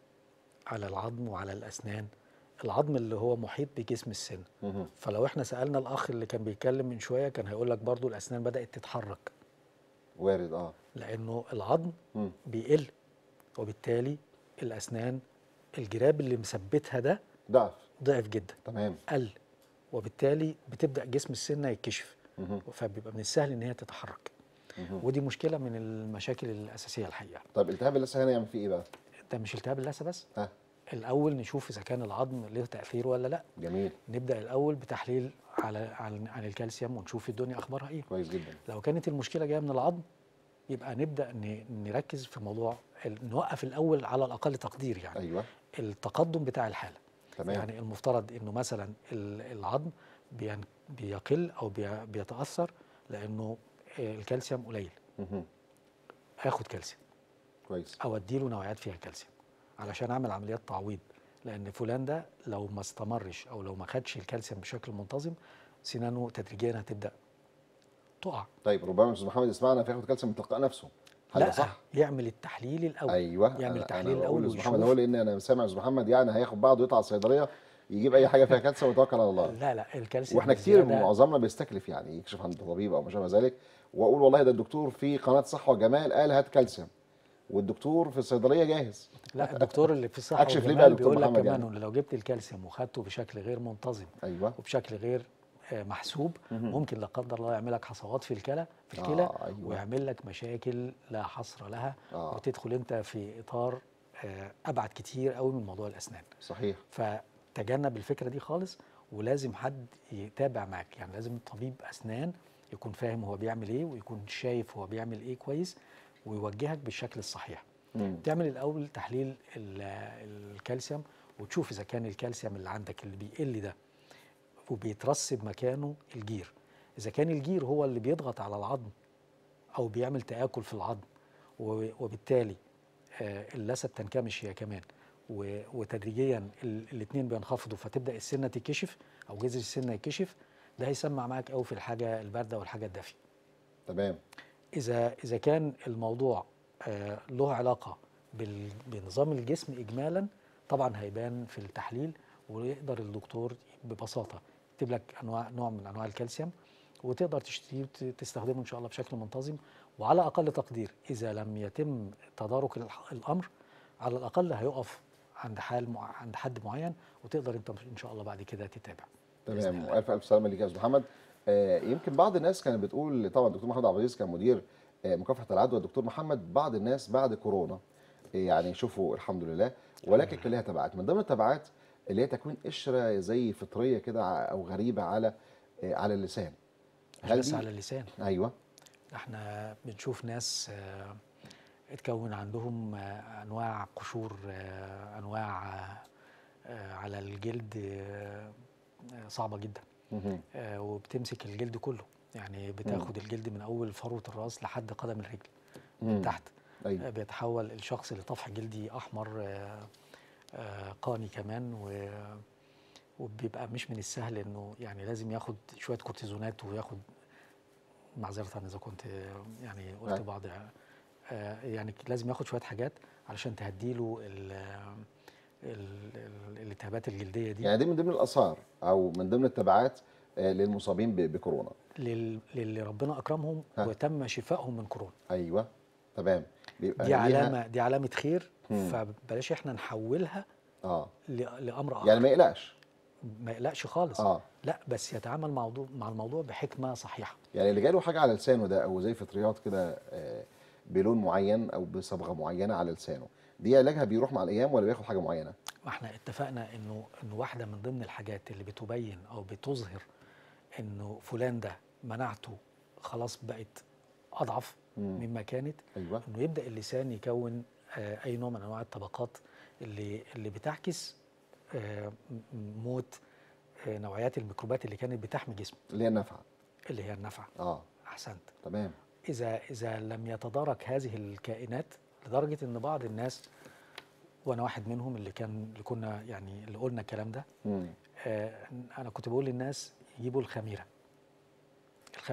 على العظم وعلى الاسنان، العظم اللي هو محيط بجسم السن. مهم. فلو احنا سالنا الاخ اللي كان بيتكلم من شويه كان هيقول لك برضو الاسنان بدات تتحرك، وارد اه. لانه العظم مم. بيقل، وبالتالي الاسنان الجراب اللي مثبتها ده ضعف. ضعف جدا، تمام. قل، وبالتالي بتبدا جسم السنه يتكشف، مهم. فبيبقى من السهل ان هي تتحرك. مهم. ودي مشكله من المشاكل الاساسيه الحقيقه. طب التهاب اللثه هنا يعمل فيه ايه بقى؟ ده مش التهاب اللثه بس، ها. الاول نشوف اذا كان العظم له تاثير ولا لا. جميل. نبدا الاول بتحليل على عن عن الكالسيوم ونشوف الدنيا اخبارها ايه. كويس جدا. لو كانت المشكله جايه من العظم يبقى نبدا ن- نركز في موضوع ال- نوقف الاول على الاقل تقدير يعني ايوه. التقدم بتاع الحاله. تمام. يعني المفترض انه مثلا ال- العظم بين- بيقل او بي- بيتاثر لانه آه، الكالسيوم قليل، مهم. اخد كالسيوم كويس. او اديله نوعيات فيها كالسيوم علشان اعمل عمليات تعويض، لان فلان ده لو ما استمرش او لو ما خدش الكالسيوم بشكل منتظم سنانه تدريجيا هتبدا تقع. طيب ربما استاذ محمد يسمعنا فياخد كالسيوم من تلقاء نفسه. هل ده لا، صح؟ يعمل التحليل الاول. ايوه. يعمل أنا تحليل أنا بقول الاول لاستاذ محمد ويشوف. اهو، لان انا سامع استاذ محمد يعني هياخد بعضه ويطلع الصيدليه يجيب اي حاجه فيها كالسيوم ويتوكل على الله. لا لا الكالسيوم واحنا كتير الزيادة- معظمنا بيستكلف يعني يكشف عند طبيب او ما شابه ذلك، واقول والله ده الدكتور في قناه صحه وجمال قال هات كالسيوم، والدكتور في الصيدليه جاهز. لا الدكتور اللي في الصحه أكشف ليه والجمال بقى يا دكتور بيقول لك محمد كمان يعني؟ انه لو جبت الكالسيوم وخدته بشكل غير منتظم ايوه. وبشكل غير آه، محسوب مهم. ممكن لا قدر الله يعمل لك حصوات في الكلى في الكلى آه، أيوة. ويعمل لك مشاكل لا حصر لها، آه. وتدخل انت في اطار آه، ابعد كتير قوي من موضوع الاسنان. صحيح. فتجنب الفكره دي خالص، ولازم حد يتابع معاك، يعني لازم طبيب اسنان يكون فاهم هو بيعمل ايه ويكون شايف هو بيعمل ايه كويس ويوجهك بالشكل الصحيح. مم. تعمل الاول تحليل ال- الكالسيوم وتشوف اذا كان الكالسيوم اللي عندك اللي بيقل ده وبيترسب مكانه الجير، اذا كان الجير هو اللي بيضغط على العظم او بيعمل تآكل في العظم و- وبالتالي آه، اللثه بتنكمش هي كمان و- وتدريجيا الاثنين بينخفضوا فتبدا السنه تتكشف او جذر السنه يتكشف، ده هيسمع معاك قوي في الحاجه البارده والحاجه الدافيه. تمام. إذا إذا كان الموضوع آه، له علاقة بال- بنظام الجسم إجمالا طبعا هيبان في التحليل، ويقدر الدكتور ببساطة يكتب لك أنواع نوع من أنواع الكالسيوم وتقدر تشتريه تستخدمه إن شاء الله بشكل منتظم، وعلى أقل تقدير إذا لم يتم تدارك الح- الأمر على الأقل هيقف عند حال مع- عند حد معين، وتقدر أنت إن شاء الله بعد كده تتابع. بإذن تمام. الله. والف الف سلامه ليك يا استاذ محمد. آه يمكن بعض الناس كانت بتقول، طبعا الدكتور محمد عبد العزيز كان مدير آه مكافحه العدوى، الدكتور محمد بعض الناس بعد كورونا آه يعني شوفوا الحمد لله، ولكن كان لها تبعات، من ضمن التبعات اللي هي تكوين قشره زي فطريه كده ع- او غريبه على آه على اللسان. مش هل بس دي- على اللسان، ايوه. احنا بنشوف ناس آه، اتكون عندهم آه، انواع قشور، آه، انواع آه، على الجلد آه، آه، صعبه جدا، مهم. آه، وبتمسك الجلد كله، يعني بتاخد الجلد من اول فروه الراس لحد قدم الرجل من مم. تحت. ايوه. آه، بيتحول الشخص لطفح جلدي احمر آه، آه، قاني كمان، و- وبيبقى مش من السهل انه يعني لازم ياخد شويه كورتيزونات وياخد، معذره اذا كنت يعني قلت نعم. بعض آه، يعني لازم ياخد شويه حاجات علشان تهديله ال- ال- ال- الالتهابات الجلديه دي يعني دي من ضمن الاثار او من ضمن التبعات آه للمصابين ب- بكورونا. لل- للي ربنا اكرمهم ها. وتم شفائهم من كورونا. ايوه. تمام. بيبقى دي ليها- علامه دي علامه خير، مم. فبلاش احنا نحولها اه ل- لامر اخر. يعني ما يقلقش. ما يقلقش خالص. اه لا بس يتعامل موضوع مع الموضوع بحكمه صحيحه. يعني اللي جاله حاجه على لسانه ده او زي فطريات كده آه، بلون معين او بصبغه معينه على لسانه، دي علاجها بيروح مع الايام ولا بياخد حاجه معينه؟ ما احنا اتفقنا انه انه واحده من ضمن الحاجات اللي بتبين او بتظهر انه فلان ده مناعته خلاص بقت اضعف مم. مما كانت، ايوه. انه يبدا اللسان يكون آه، اي نوع من انواع الطبقات اللي اللي بتعكس آه، م- موت آه، نوعيات الميكروبات اللي كانت بتحمي جسمه، اللي هي النفعه. اللي هي النافعه. اه احسنت. تمام. اذا اذا لم يتدارك هذه الكائنات لدرجه ان بعض الناس، وانا واحد منهم اللي كان اللي كنا يعني اللي قلنا الكلام ده، مم. آه، انا كنت بقول للناس يجيبوا الخميره. الخميره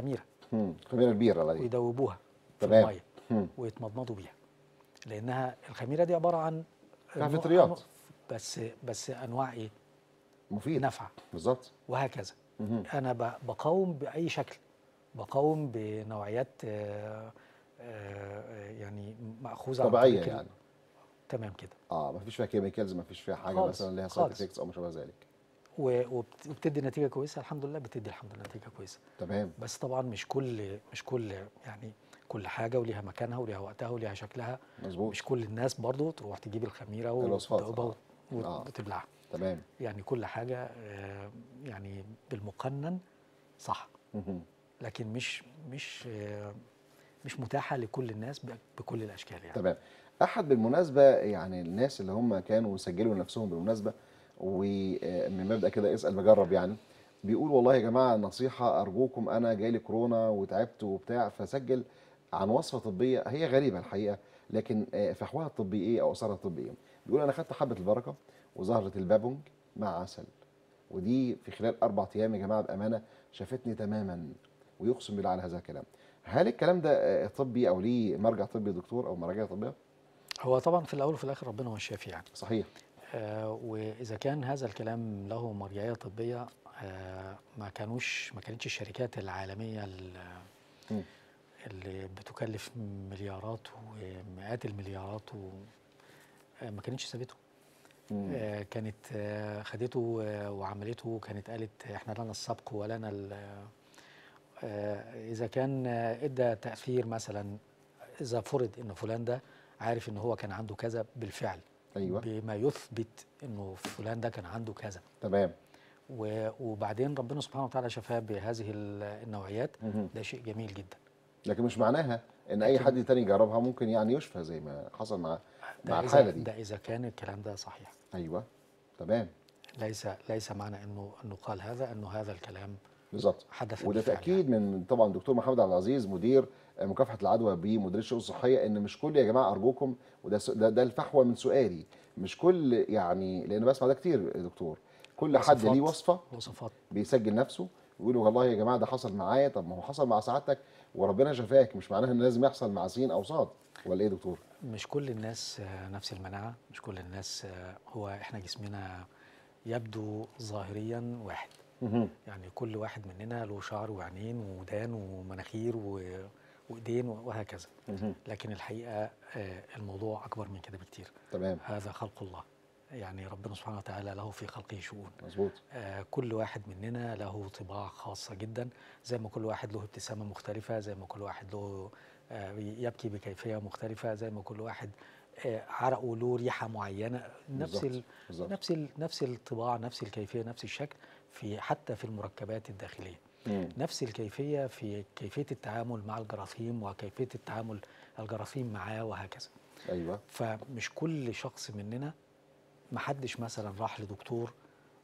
مم. خميره كبيره دي. ويدوبوها في تمام. الميه مم. ويتمضمضوا بيها، لانها الخميره دي عباره عن فيها أنواع- فطريات. بس بس انواع ايه؟ مفيد. نافعه بالظبط. وهكذا. مهم. انا ب- بقاوم باي شكل، بقاوم بنوعيات آه، آه، يعني ماخوذه عن طبيعيه طريق ال- يعني. تمام كده. اه، مفيش فيها كيميكالز، مفيش فيها حاجه خالص، مثلا ليها سايد خالص. افكتس او ما شابه ذلك. و- وبت- وبتدي نتيجه كويسه الحمد لله، بتدي الحمد لله نتيجه كويسه. تمام. بس طبعا مش كل مش كل يعني كل حاجه وليها مكانها وليها وقتها وليها شكلها. مظبوط. مش كل الناس برضو تروح تجيب الخميره الوصفات، وتدوبها آه. آه. وتبلعها. تمام. يعني كل حاجه آه، يعني بالمقنن صح، مهم. لكن مش مش آه، مش متاحه لكل الناس ب- بكل الاشكال يعني. تمام. احد بالمناسبه يعني الناس اللي هم كانوا سجلوا نفسهم بالمناسبه، ومن مبدا كده اسال بجرب يعني، بيقول والله يا جماعه نصيحه ارجوكم انا جالي كورونا وتعبت وبتاع، فسجل عن وصفه طبيه هي غريبه الحقيقه، لكن آه، فحوها الطبي ايه او اثرها الطبي ايه؟ بيقول انا خدت حبه البركه وزهره البابونج مع عسل، ودي في خلال اربع ايام يا جماعه بامانه شافتني تماما، ويقسم بالله على هذا الكلام. هل الكلام ده آه، طبي او ليه مرجع طبي يا دكتور او مراجع طبيه؟ هو طبعا في الاول وفي الاخر ربنا هو الشافي يعني. صحيح. آه، واذا كان هذا الكلام له مرجعيه طبيه، آه، ما كانوش ما كانتش الشركات العالميه ال- مم. اللي بتكلف مليارات ومئات المليارات و آه، ما كانتش سابته. مم. آه، كانت آه، خدته آه، وعملته، كانت قالت احنا لنا السبق ولنا ال- آه، اذا كان آه، ادى تاثير مثلا، اذا فرض ان فلان ده عارف ان هو كان عنده كذا بالفعل، ايوه. بما يثبت انه فلان ده كان عنده كذا، تمام. و- وبعدين ربنا سبحانه وتعالى شفاه بهذه ال- النوعيات، مهم. ده شيء جميل جدا. لكن مش معناها ان اي لكن- حد تاني يجربها ممكن يعني يشفى زي ما حصل مع ده مع إذا الحاله دي. ده اذا كان الكلام ده صحيح. ايوه. تمام. ليس ليس معنى انه انه قال هذا انه هذا الكلام بالظبط. حدث وده بالفعل تاكيد من طبعا دكتور محمد عبد العزيز مدير مكافحه العدوى بمديريه الشؤون الصحيه، ان مش كل يا جماعه ارجوكم، وده س- ده, ده الفحوى من سؤالي، مش كل يعني، لان بسمع ده كتير يا دكتور، كل حد وصفات- ليه وصفه وصفات. بيسجل نفسه ويقولوا والله يا جماعه ده حصل معايا. طب ما هو حصل مع سعادتك وربنا شفاك، مش معناها ان لازم يحصل مع سين او صاد، ولا ايه يا دكتور؟ مش كل الناس آه، نفس المناعه، مش كل الناس آه، هو احنا جسمنا يبدو ظاهريا واحد. مهم. يعني كل واحد مننا له شعر وعينين وودان ومناخير و- وايدين وهكذا، مهم. لكن الحقيقه آه، الموضوع اكبر من كده بكتير. تمام. هذا خلق الله، يعني ربنا سبحانه وتعالى له في خلقه شؤون. مظبوط. آه، كل واحد مننا له طباع خاصة جدا، زي ما كل واحد له ابتسامة مختلفة، زي ما كل واحد له آه، يبكي بكيفية مختلفة، زي ما كل واحد آه، عرقه له ريحة معينة، نفس بالظبط. ال بالظبط. نفس ال نفس الطباع، نفس الكيفية، نفس الشكل، في حتى في المركبات الداخلية، مم. نفس الكيفية في كيفية التعامل مع الجراثيم وكيفية التعامل الجراثيم معاه وهكذا. ايوه. فمش كل شخص مننا، محدش مثلا راح لدكتور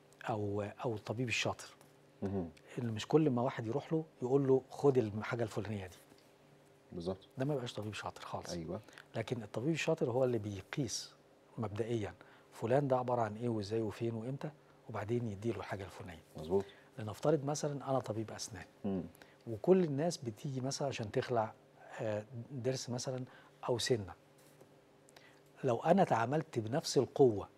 او او الطبيب الشاطر، مهم. اللي مش كل ما واحد يروح له يقول له خد الحاجه الفلانيه دي، بالظبط. ده ما يبقاش طبيب شاطر خالص. ايوه. لكن الطبيب الشاطر هو اللي بيقيس مبدئيا فلان ده عباره عن ايه وازاي وفين وامتى، وبعدين يديله الحاجه الفلانيه. مظبوط. لنفترض مثلا انا طبيب اسنان، مم. وكل الناس بتيجي مثلا عشان تخلع آه، ضرس مثلا او سنه، لو انا تعاملت بنفس القوه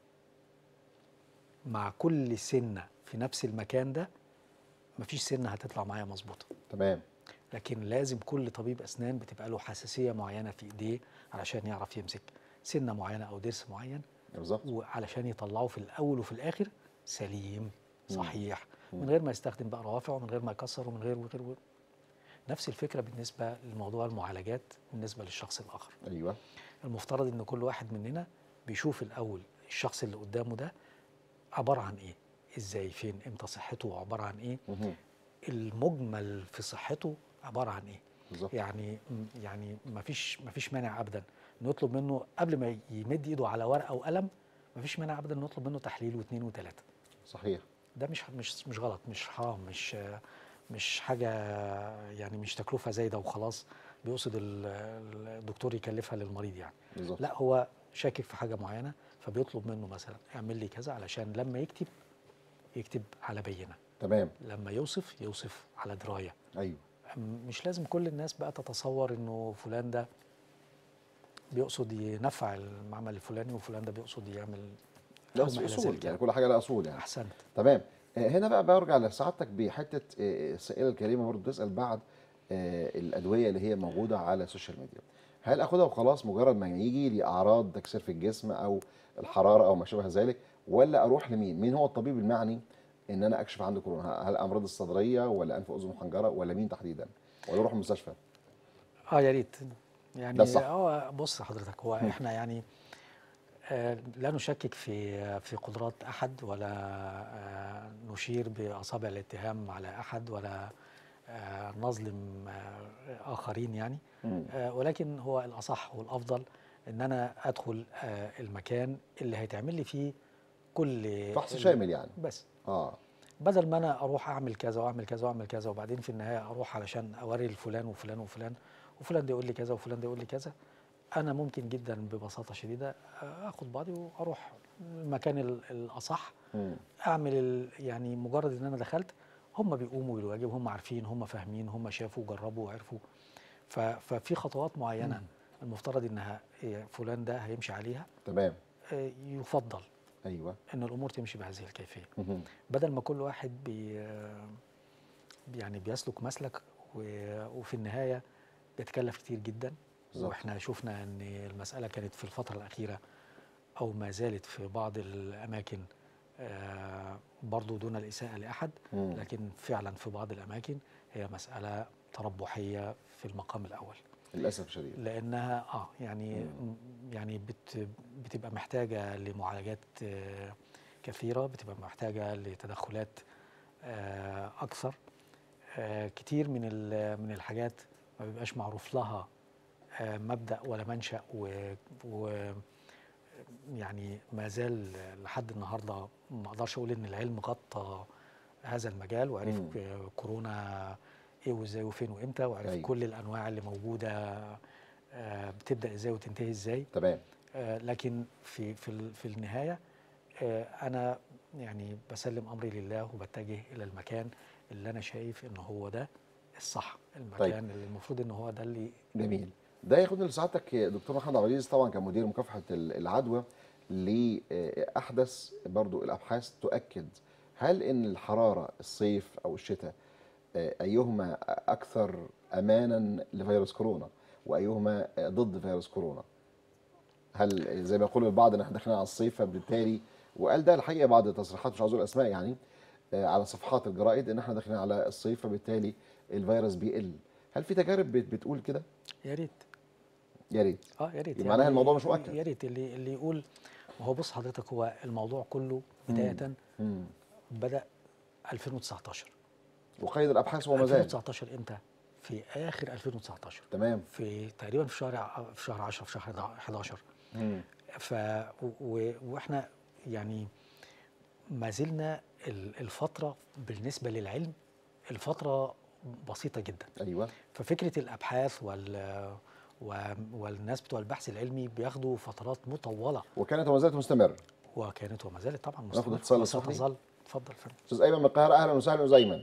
مع كل سنه في نفس المكان ده، مفيش سنه هتطلع معايا مظبوطه. تمام. لكن لازم كل طبيب اسنان بتبقى له حساسيه معينه في ايديه علشان يعرف يمسك سنه معينه او ضرس معين، بالظبط. وعلشان يطلعه في الاول وفي الاخر سليم صحيح، مم. من غير ما يستخدم بقى روافع ومن غير ما يكسر ومن غير وغير وغير. نفس الفكره بالنسبه لموضوع المعالجات بالنسبه للشخص الاخر. ايوه. المفترض ان كل واحد مننا بيشوف الاول الشخص اللي قدامه ده عباره عن ايه، ازاي، فين، امتى، صحته عباره عن ايه، مهم. المجمل في صحته عباره عن ايه. بالظبط. يعني يعني ما فيش ما فيش مانع ابدا نطلب منه قبل ما يمد ايده على ورقه وقلم، ما فيش مانع ابدا نطلب منه تحليل واثنين وثلاثه. صحيح. ده مش مش مش غلط، مش حرام، مش مش حاجه يعني، مش تكلفه زايده وخلاص بيقصد ال- الدكتور يكلفها للمريض يعني. بالظبط. لا، هو شاكك في حاجه معينه فبيطلب منه مثلا اعمل لي كذا، علشان لما يكتب يكتب على بينه، تمام. لما يوصف يوصف على درايه. ايوه. مش لازم كل الناس بقى تتصور انه فلان ده بيقصد ينفع المعمل الفلاني وفلان ده بيقصد يعمل لا أو بس ما إلى اصول ذلك يعني، كل حاجه لها اصول يعني. احسنت. تمام. آه، هنا بقى برجع لسعادتك بحته آه، السائله الكريمه برضه بتسال بعد آه، الادويه اللي هي موجوده على السوشيال ميديا، هل اخدها وخلاص مجرد ما يجي لي اعراض تكسير في الجسم او الحراره او ما شابه ذلك، ولا اروح لمين؟ مين هو الطبيب المعني ان انا اكشف عنده كورونا؟ هل امراض الصدريه ولا انف واذن وحنجره ولا مين تحديدا؟ ولا اروح المستشفى؟ اه يا ريت ده يعني. الصح. هو بص حضرتك، هو مم. احنا يعني آه، لا نشكك في في قدرات احد، ولا آه، نشير باصابع الاتهام على احد، ولا آه، نظلم آه، اخرين يعني. مم. آه، ولكن هو الاصح والافضل ان انا ادخل آه، المكان اللي هيتعمل لي فيه كل فحص ال- شامل يعني. بس اه بدل ما انا اروح اعمل كذا واعمل كذا واعمل كذا، وبعدين في النهايه اروح علشان اوري لفلان وفلان وفلان وفلان ده يقول لي كذا وفلان ده يقول لي كذا. انا ممكن جدا ببساطه شديده اخد بعضي واروح المكان ال- الاصح، مم. اعمل ال- يعني مجرد ان انا دخلت هم بيقوموا بالواجب، هم عارفين، هم فاهمين، هم شافوا وجربوا وعرفوا. ف- ففي خطوات معينه المفترض انها إيه، فلان ده هيمشي عليها. تمام. آه، يفضل ايوه. ان الامور تمشي بهذه الكيفيه، مهم. بدل ما كل واحد بي يعني بيسلك مسلك و- وفي النهايه بيتكلف كتير جدا. بالظبط. واحنا شفنا ان المساله كانت في الفتره الاخيره او ما زالت في بعض الاماكن آه، برضو دون الاساءه لاحد، مم. لكن فعلا في بعض الاماكن هي مساله تربحيه في المقام الاول، للاسف الشديد. لانها اه يعني يعني بت بتبقى محتاجه لمعالجات آه، كثيره، بتبقى محتاجه لتدخلات آه، اكثر. آه، كتير من ال- من الحاجات ما بيبقاش معروف لها آه، مبدأ ولا منشأ، و, و يعني ما زال لحد النهارده ما اقدرش اقول ان العلم غطى هذا المجال وعرف مم. ك- كورونا ايه وازاي وفين وامتى، وعرف أيوة. كل الانواع اللي موجوده آه، بتبدا ازاي وتنتهي ازاي. تمام. آه، لكن في في ال- في النهايه آه، انا يعني بسلم امري لله وبتجه الى المكان اللي انا شايف ان هو ده الصح، المكان طيب. اللي المفروض ان هو ده اللي جميل. ده ياخدنا لسعادتك دكتور محمد عبد العزيز، طبعا كمدير مكافحه ال- العدوى، لاحدث برضو الابحاث تؤكد هل ان الحراره الصيف او الشتاء آه، ايهما اكثر امانا لفيروس كورونا وايهما آه، ضد فيروس كورونا؟ هل زي ما يقول البعض ان احنا داخلين على الصيف فبالتالي، وقال ده الحقيقه بعض التصريحات مش عاوز اقول اسماء يعني آه، على صفحات الجرائد ان احنا داخلين على الصيف فبالتالي الفيروس بيقل، هل في تجارب بت- بتقول كده؟ يا ريت. يا ريت. اه يا ريت معناها الموضوع مش مؤكد. يا ريت اللي اللي يقول. ما هو بص حضرتك، هو الموضوع كله بدايه مم. بدا ألفين وتسعتاشر. وقيد الابحاث وما زال. ألفين وتسعتاشر امتى؟ في اخر ألفين وتسعتاشر، تمام. في تقريبا في شهر في شهر عشرة، في شهر حداشر. مم. ف و- واحنا يعني ما زلنا ال- الفتره بالنسبه للعلم الفتره بسيطه جدا. ايوه. ففكره الابحاث وال و- والناس بتوع البحث العلمي بياخدوا فترات مطوله، وكانت وما زالت مستمره. وكانت وما زالت طبعا ناخد مستمره اتصال اسمح لي. وستظل. اتفضل فندم. استاذ ايمن من القاهره، اهلا وسهلا استاذ ايمن.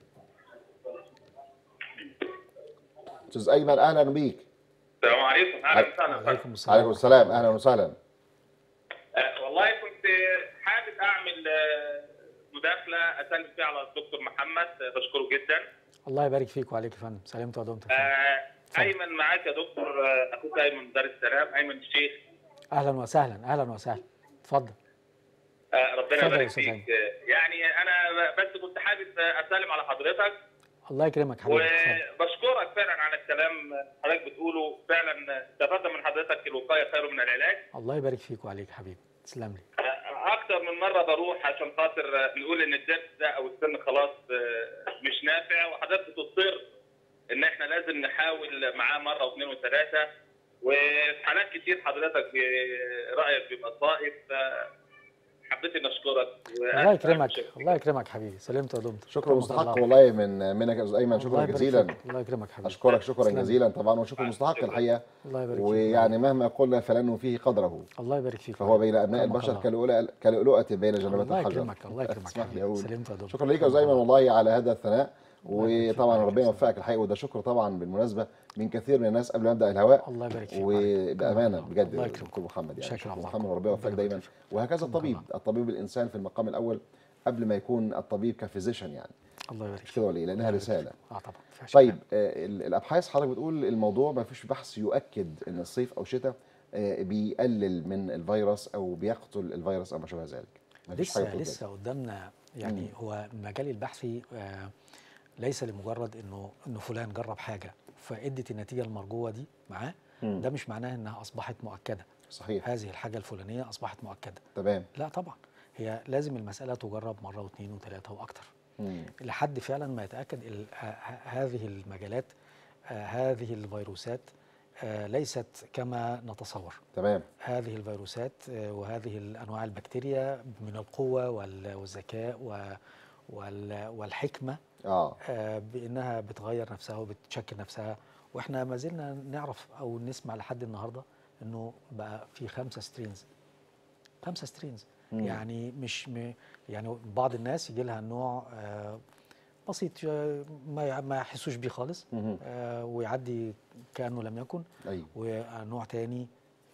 استاذ ايمن اهلا بيك. السلام عليكم، اهلا وسهلا. وعليكم السلام. عليكم السلام، اهلا وسهلا. آه، والله كنت حابب اعمل آه، مداخله اسلم فيها على الدكتور محمد، آه، بشكره جدا. الله يبارك فيك وعليك يا فندم، سلامت ودمت يا فندم. آه، اتفضل. ايمن معاك يا دكتور، آه، اخوك ايمن دار السلام، ايمن الشيخ. اهلا وسهلا، اهلا وسهلا، اتفضل. آه، ربنا اتفضل يا يبارك أستاذ فيك. آه، يعني انا بس كنت حابب آه، اسلم على حضرتك الله يكرمك حبيبي، اتفضل. وبشكرك فعلا على الكلام حضرتك بتقوله. فعلا استفدنا من حضرتك، الوقايه خير من العلاج. الله يبارك فيك وعليك حبيبي، تسلم لي. اكتر من مره بروح عشان خاطر نقول ان الدرس ده او السن خلاص مش نافع، وحضرتك بتصر ان احنا لازم نحاول معاه مره واثنين وثلاثه، وفي حالات كتير حضرتك رايك بيبقى صائب. حبيت ان اشكرك. الله يكرمك، الله يكرمك حبيبي، سلمت ودمت. شكرا مستحق والله من منك يا استاذ ايمن، الله شكرا يبارك جزيلا. فيك. الله يكرمك حبيبي، اشكرك شكرا تسلم. جزيلا طبعا، وشكر مستحق الحقيقه. الله يبارك فيك. ويعني مهما قلنا فلن فيه قدره، الله يبارك فيك. فهو بين ابناء كرمك البشر الله. كلؤلؤة كلؤلؤة بين جنبات الله الحجر. يكرمك، الله يكرمك اسمح لي حبيبي، اقول سلمت ودمت. شكرا ليك يا استاذ ايمن والله على هذا الثناء، وطبعا ربنا يوفقك الحقيقه، وده شكر طبعا بالمناسبه من كثير من الناس قبل ما ابدا الهواء. الله يبارك فيك. وبامانه بجد الله يكرمك. دكتور محمد، يعني شكرا شكرا الله. محمد وربنا يوفقك دايما. وهكذا الطبيب، الله. الطبيب الانسان في المقام الاول قبل ما يكون الطبيب كفيزيشن يعني. الله يبارك مش كده ولا ايه؟ لانها الله يبارك رساله. فيك. اه طبعا. فيهاش طيب كلام. آه، ال- الابحاث حضرتك بتقول الموضوع ما فيش بحث يؤكد ان الصيف او شتاء آه، بيقلل من الفيروس او بيقتل الفيروس او ما شابه ذلك. ما فيش حاجه لسه بتقول لسه قدامنا يعني. مم. هو المجال البحثي آه، ليس لمجرد انه انه فلان جرب حاجه فادت النتيجه المرجوه دي معاه. مم. ده مش معناه انها اصبحت مؤكده. كده. صحيح. هذه الحاجه الفلانيه اصبحت مؤكده. تمام. لا طبعا. هي لازم المساله تجرب مره واثنين وثلاثه واكثر مم. لحد فعلا ما يتاكد ال- ه- ه- هذه المجالات آه، هذه الفيروسات آه، ليست كما نتصور. تمام. هذه الفيروسات آه، وهذه الانواع البكتيريا من القوه وال- والذكاء و- وال- والحكمه اه آه، بانها بتغير نفسها وبتشكل نفسها. واحنا ما زلنا نعرف او نسمع لحد النهارده انه بقى في خمسه سترينز. خمسه سترينز مم. يعني مش م يعني بعض الناس يجي لها نوع آه، بسيط آه، ما يع- ما يحسوش بيه خالص مهم. آه، ويعدي كانه لم يكن. ايوه. ونوع تاني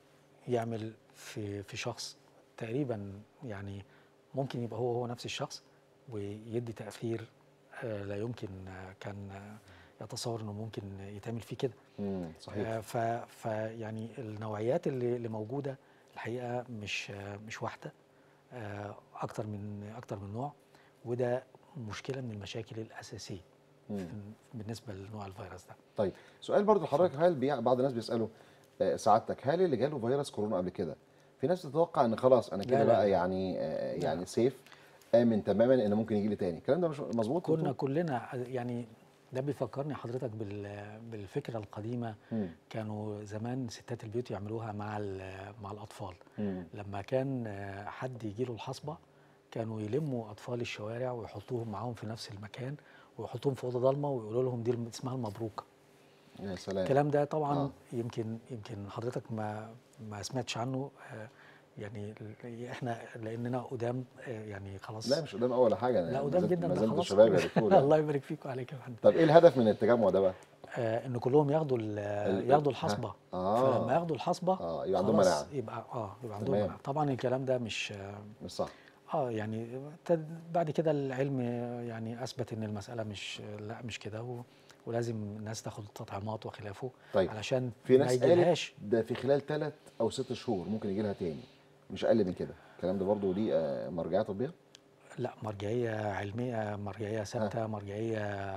يعمل في في شخص تقريبا يعني ممكن يبقى هو هو نفس الشخص ويدي تأثير آه، لا يمكن آه، كان آه، يتصور انه ممكن يتعمل فيه كده. مم. صحيح. آه، ف فيعني النوعيات اللي اللي موجوده الحقيقه مش آه، مش واحده آه، اكتر من اكتر من نوع. وده مشكله من المشاكل الاساسيه مم. بالنسبه لنوع الفيروس ده. طيب سؤال برضو لحضرتك، هل بي... بعض الناس بيسالوا آه، سعادتك، هل اللي جاله فيروس كورونا قبل كده في ناس تتوقع ان خلاص انا لا، كده لا، بقى لا. يعني آه، لا. يعني سيف امن تماما ان ممكن يجي لي تاني؟ الكلام ده مش مظبوط؟ كنا دكتور؟ كلنا يعني ده بيفكرني حضرتك بال بالفكره القديمه. مم. كانوا زمان ستات البيوت يعملوها مع ال- مع الاطفال. مم. لما كان آه، حد يجيله الحصبه كانوا يلموا اطفال الشوارع ويحطوهم معاهم في نفس المكان ويحطوهم في اوضه ضلمه ويقولوا لهم دي اسمها المبروكه. يا سلام. الكلام ده طبعا آه. آه. يمكن يمكن حضرتك ما ما سمعتش عنه آه، يعني ال- احنا لاننا قدام آه، يعني خلاص. لا مش قدام اول حاجه، أنا لا ما قدام زلت- جدا ما ده زلت خلاص. شباب يا دكتور يعني. الله يبارك فيك وعليك يا فندم. طب ايه الهدف من التجمع ده بقى؟ آه ان كلهم ياخدوا ال- ال- ياخدوا ها. الحصبه. آه. فلما ياخدوا الحصبه اه يبقى عندهم خلاص مناعه. يبقى اه يبقى عندهم تمام. مناعه. طبعا الكلام ده مش آه، مش صح. اه يعني تد- بعد كده العلم يعني اثبت ان المساله مش لا مش كده و- ولازم الناس تاخد تطعيمات وخلافه طيب علشان في ما ناس قالت يجيلهاش. ده في خلال ثلاث او ست شهور ممكن يجي لها تاني، مش اقل من كده. الكلام ده برضه ليه آه، مرجعيه طبيه؟ لا مرجعيه علميه، مرجعيه ثابته، مرجعيه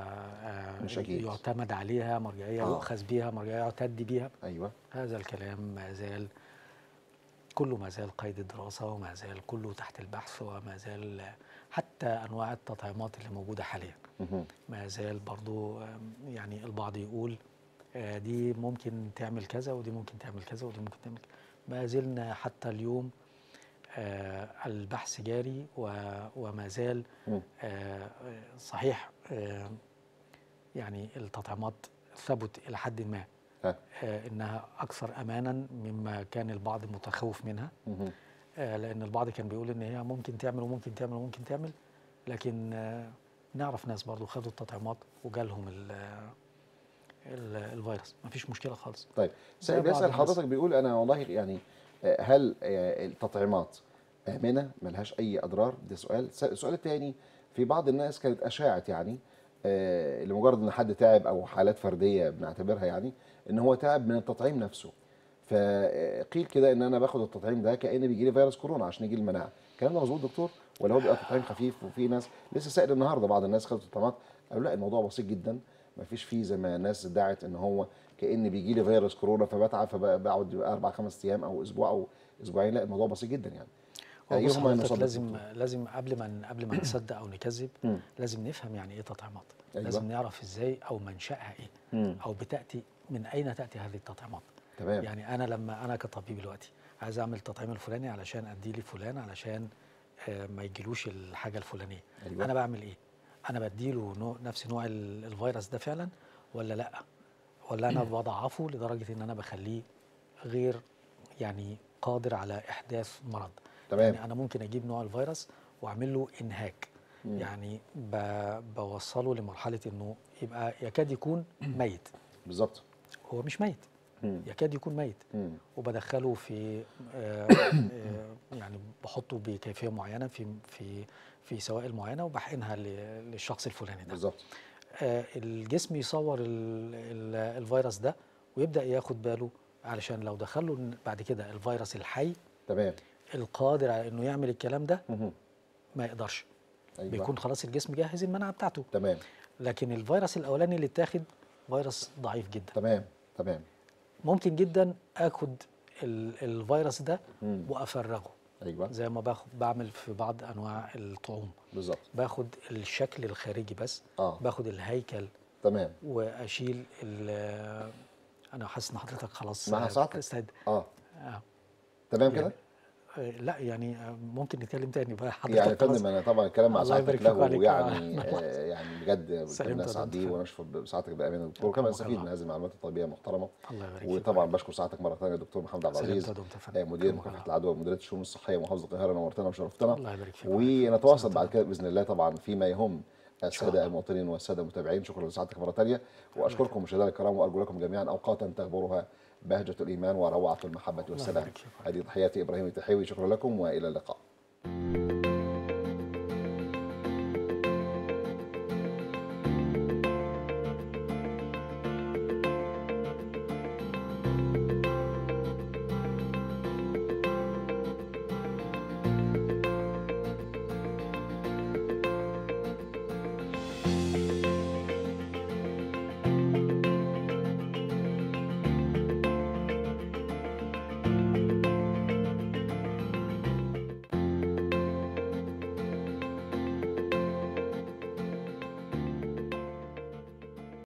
آه، مش أكيد. يعتمد عليها، مرجعيه آه. يؤخذ بيها، مرجعيه يعتد بيها. ايوه. هذا الكلام ما زال كله ما زال قيد الدراسه وما زال كله تحت البحث وما زال حتى انواع التطعيمات اللي موجوده حاليا مهم. ما زال برضو آم، يعني البعض يقول آه، دي ممكن تعمل كذا ودي ممكن تعمل كذا ودي ممكن تعمل كذا. ما زلنا حتى اليوم آه، البحث جاري و- وما زال مم. آه، صحيح آه، يعني التطعيمات ثبت إلى حد ما ها. آه، إنها أكثر أمانا مما كان البعض متخوف منها. مهم. آه، لأن البعض كان بيقول إن هي ممكن تعمل وممكن تعمل وممكن تعمل. لكن آه، نعرف ناس برضو خدوا التطعيمات وجالهم ال- ال- الفيروس مفيش مشكلة خالص. طيب زي سائل بعض بيسال الناس. حضرتك بيقول انا والله يعني آه، هل آه، التطعيمات امنه ملهاش اي اضرار؟ ده سؤال. س- السؤال الثاني، في بعض الناس كانت اشاعت يعني آه، لمجرد ان حد تعب او حالات فرديه بنعتبرها يعني ان هو تعب من التطعيم نفسه، فقيل كده ان انا باخد التطعيم ده كأن بيجي لي فيروس كورونا عشان يجي لي المناعه. الكلام ده مظبوط دكتور ولا هو بيبقى تطعيم خفيف؟ وفي ناس لسه سائل النهارده بعض الناس خدت التطعيمات قالوا لا الموضوع بسيط جدا، ما فيش فيه زي ما الناس ادعت ان هو كأن بيجي لي فيروس كورونا فبتعب فبقعد اربع خمس ايام او اسبوع او اسبوعين. لا الموضوع بسيط جدا يعني. هو بص أيهما حضرتك نصدق لازم دكتور؟ لازم قبل ما قبل ما نصدق او نكذب مم. لازم نفهم يعني ايه تطعيمات. أيوة. لازم نعرف ازاي او منشأها ايه مم. او بتاتي من اين تاتي هذه التطعيمات. تمام. يعني انا لما انا كطبيب دلوقتي عايز اعمل التطعيم الفلاني علشان اديه لفلان علشان آه، ما يجيلوش الحاجه الفلانيه. أيوة. انا بعمل ايه؟ انا بديله نوع نفس نوع ال- الفيروس ده فعلا ولا لا؟ ولا انا بضعفه لدرجه ان انا بخليه غير يعني قادر على احداث مرض. تمام. يعني انا ممكن اجيب نوع الفيروس واعمل له انهاك. يعني ب- بوصله لمرحله انه يبقى يكاد يكون ميت. بالظبط. هو مش ميت، مم. يكاد يكون ميت. مم. وبدخله في آه، آه، يعني بحطه بكيفيه معينه في في في سوائل معينه وبحقنها ل- للشخص الفلاني ده. بالظبط. آه، الجسم يصور ال- ال- الفيروس ده ويبدا ياخد باله، علشان لو دخله بعد كده الفيروس الحي تمام. القادر على انه يعمل الكلام ده مهم. ما يقدرش. ايوه. بيكون خلاص الجسم جهز المناعه بتاعته. تمام. لكن الفيروس الاولاني اللي اتاخد فيروس ضعيف جدا. تمام. تمام. ممكن جدا اخد ال- الفيروس ده مم. وافرغه، ايوه. زي ما باخد بعمل في بعض انواع الطعوم. بالظبط. باخد الشكل الخارجي بس، اه. باخد الهيكل تمام. واشيل ال- انا حاسس ان حضرتك خلاص مع ساعتك. استعد. اه. آه. تمام كده. آه، لا يعني آه، ممكن نتكلم تاني بقى حضرتك يعني يا خلاص. فندم انا طبعا الكلام مع الله يبارك سعادتك فيك له وعليك. يعني آه. آه يعني بجد سلمت كنا يا سعيدين دكتور. ونشكر بسعادتك بامانه دكتور، وكمان أكرمك نستفيد الله. من هذه المعلومات الطبيه المحترمه. الله يبارك فيك وطبعا وعليك. بشكر سعادتك مره ثانيه دكتور محمد عبد سلمت العزيز، يا دكتور فندم. آه، مدير أكرمك مكافحه الله. العدوى ومديريه الشؤون الصحيه محافظه القاهره. نورتنا وشرفتنا. الله يبارك فيك. ونتواصل سلمت بعد يا كده باذن الله طبعا فيما يهم الساده الله. المواطنين والساده المتابعين. شكرا لسعادتك مره ثانيه، واشكركم مشاهدينا الكرام، وارجو لكم جميعا اوقاتا تغبرها بهجه الايمان وروعه المحبه والسلام. يبارك فيك. هذه تحياتي ابراهيم التحيوي، شكرا لكم والى اللقاء.